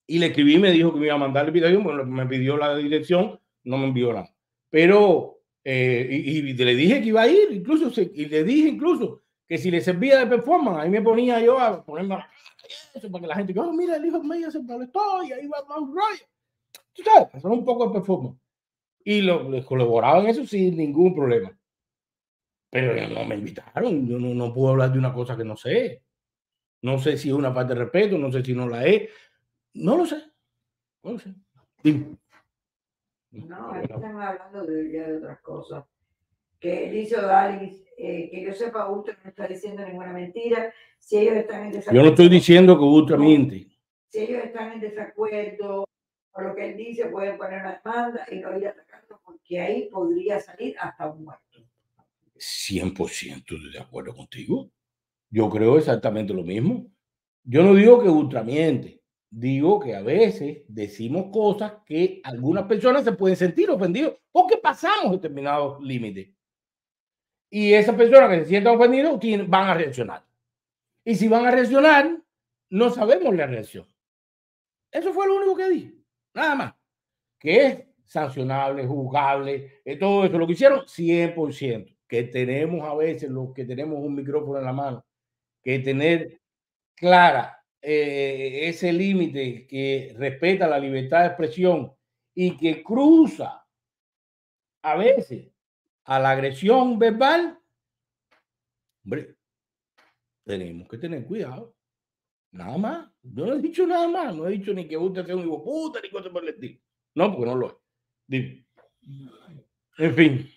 Y le escribí y me dijo que me iba a mandar la invitación, bueno, me pidió la dirección, no me envió nada. Pero, eh, y, y le dije que iba a ir, incluso, y le dije incluso que si le servía de performance, ahí me ponía yo a ponerme eso para que la gente diga, oh, mira, el hijo mío se molestó y ahí va más rollo. Tú sabes, hacer un poco de performance. Y lo, les colaboraba en eso sin ningún problema. Pero no me invitaron, yo no, no puedo hablar de una cosa que no sé. No sé si es una falta de respeto, no sé si no la es. No lo sé. No lo sé. Sí. No, ahí están hablando de, de otras cosas. Que dice Odalis, eh, que yo sepa, Ultra no está diciendo ninguna mentira. Si ellos están en desacuerdo. Yo no estoy diciendo que Ultra miente. Si ellos están en desacuerdo con lo que él dice, pueden poner una demanda y no ir atacando, porque ahí podría salir hasta un muerto. cien por ciento de acuerdo contigo. Yo creo exactamente lo mismo. Yo no digo que Ultra miente. Digo que a veces decimos cosas que algunas personas se pueden sentir ofendidos porque pasamos determinados límites. Y esas personas que se sientan ofendidas van a reaccionar. Y si van a reaccionar, no sabemos la reacción. Eso fue lo único que dije. Nada más. Que es sancionable, juzgable, eh, todo eso. Lo que hicieron, cien por ciento. Que tenemos a veces los que tenemos un micrófono en la mano, que tener clara eh, ese límite que respeta la libertad de expresión y que cruza a veces a la agresión verbal, hombre, tenemos que tener cuidado. Nada más. Yo no he dicho nada más. No he dicho ni que usted sea un hijo puta ni cosas por el estilo. No, porque no lo es. Dime. En fin.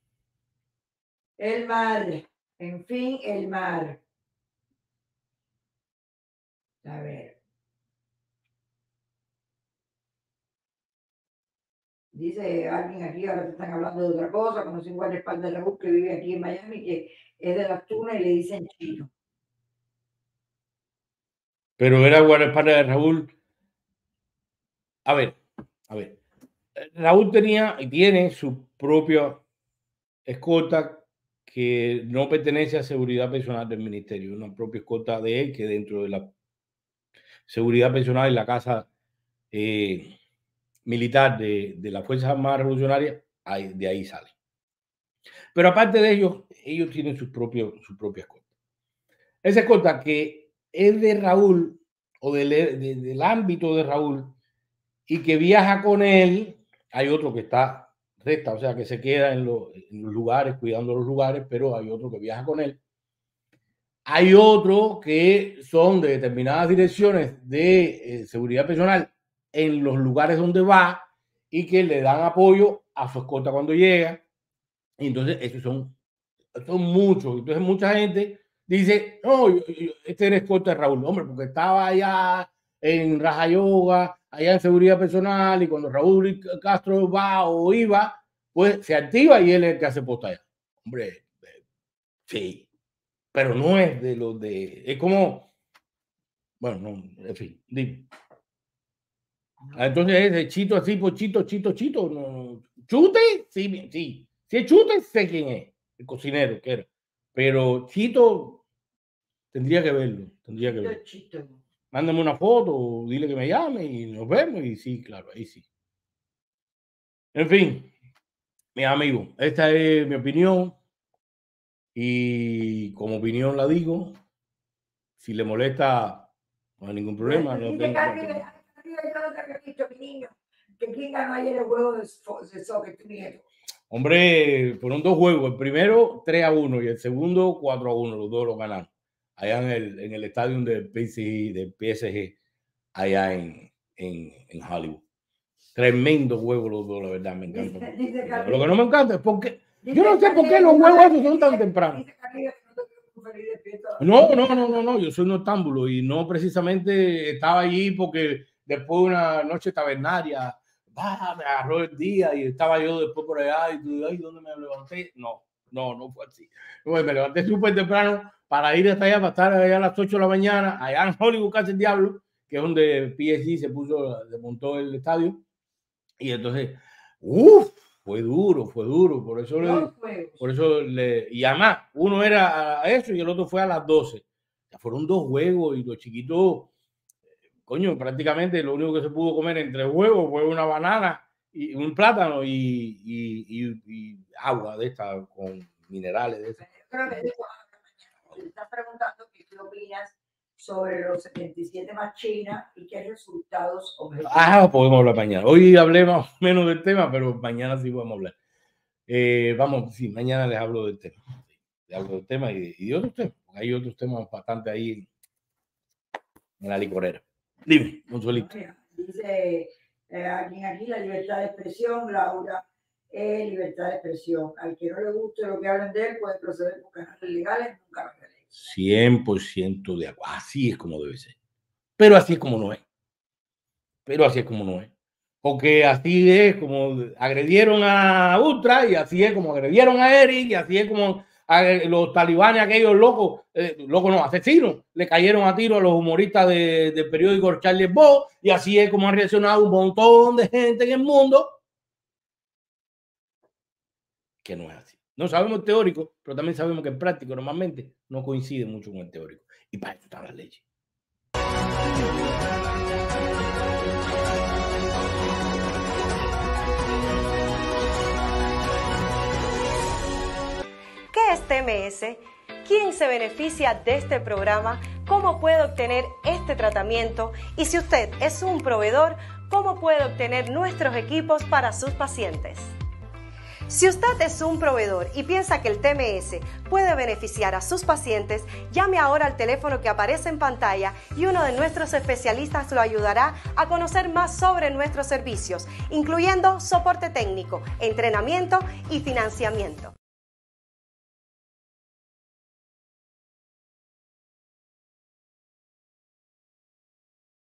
El mar. En fin, el mar. A ver. Dice alguien aquí, ahora te están hablando de otra cosa, conocí un guardaespaldas de Raúl que vive aquí en Miami, que es de las Tunas y le dicen Chino. Pero era guardaespaldas de Raúl. A ver, a ver. Raúl tenía y tiene su propia escolta que no pertenece a seguridad personal del ministerio, una propia escolta de él que dentro de la seguridad personal en la casa eh, militar de, de las Fuerzas Armadas Revolucionarias, ahí, de ahí sale. Pero aparte de ellos, ellos tienen su, propio, su propia escolta. Esa escolta que es de Raúl o del, de, del ámbito de Raúl y que viaja con él, hay otro que está recta, o sea, que se queda en los, en los lugares, cuidando los lugares, pero hay otro que viaja con él. Hay otro que son de determinadas direcciones de eh, seguridad personal en los lugares donde va y que le dan apoyo a su escolta cuando llega. Y entonces, esos son, son muchos. Entonces, mucha gente dice, no, yo, yo, este era escolta de Raúl, hombre, porque estaba allá en Raja Yoga, allá en seguridad personal, y cuando Raúl Castro va o iba, pues se activa y él es el que hace posta allá. Hombre, sí, pero no es de los de, es como, bueno, no, en fin, dime. Entonces es de Chito así por Chito, Chito, Chito, no, Chute, sí, sí, si es Chute, sé quién es, el cocinero que era, pero Chito tendría que verlo, tendría que verlo. Chito. Mándame una foto, dile que me llame y nos vemos. Y sí, claro, ahí sí. En fin, mis amigos, esta es mi opinión. Y como opinión la digo. Si le molesta, no hay ningún problema. No tengo problema. ¿Quién ganó ayer el juego de soccer, tu nieto? Hombre, fueron dos juegos. El primero tres a uno y el segundo cuatro a uno. Los dos lo ganaron. Allá en el, en el estadio del P S G, del P S G allá en, en, en Hollywood. Tremendo juego los dos, la verdad, me encanta. Dice, dice lo que no me encanta es porque yo no sé por qué los juegos esos son tan tempranos. No, no, no, no, no, yo soy noctámbulo y no precisamente estaba allí porque después de una noche tabernaria, bah, me agarró el día y estaba yo después por allá y tú, ay, ¿dónde me levanté? No, no, no fue así. Bueno, me levanté súper temprano para ir hasta allá, para estar allá a las ocho de la mañana, allá en Hollywood, casi el diablo, que es donde P S G se puso, se montó el estadio. Y entonces, uff, fue duro, fue duro. Por eso, no le, por eso le, y además, uno era a eso y el otro fue a las doce. O sea, fueron dos juegos y los chiquitos coño, prácticamente lo único que se pudo comer entre huevos fue una banana y un plátano y, y, y, y agua de esta con minerales de esta. Me estás preguntando qué opinas sobre los setenta y siete más China y qué resultados objetivos. Ah, podemos hablar mañana. Hoy hablé más o menos del tema, pero mañana sí podemos hablar. Eh, vamos, sí, mañana les hablo del tema. Les hablo del tema y de, y de otros temas. Hay otros temas bastante ahí en la licorera. Dime, Consuelito. Dice eh, alguien aquí, la libertad de expresión, Laura, es libertad de expresión. Al que no le guste lo que hablen de él, puede proceder por canales legales, nunca lo haré. cien por ciento de agua. Así es como debe ser. Pero así es como no es. Pero así es como no es. Porque así es como agredieron a Ultra y así es como agredieron a Eric y así es como a los talibanes, aquellos locos, eh, locos no, asesinos, le cayeron a tiro a los humoristas de, del periódico Charlie Hebdo y así es como han reaccionado un montón de gente en el mundo que no es así. No sabemos el teórico, pero también sabemos que el práctico normalmente no coincide mucho con el teórico. Y para eso están las leyes. ¿Qué es T M S? ¿Quién se beneficia de este programa? ¿Cómo puede obtener este tratamiento? Y si usted es un proveedor, ¿cómo puede obtener nuestros equipos para sus pacientes? Si usted es un proveedor y piensa que el T M S puede beneficiar a sus pacientes, llame ahora al teléfono que aparece en pantalla y uno de nuestros especialistas lo ayudará a conocer más sobre nuestros servicios, incluyendo soporte técnico, entrenamiento y financiamiento.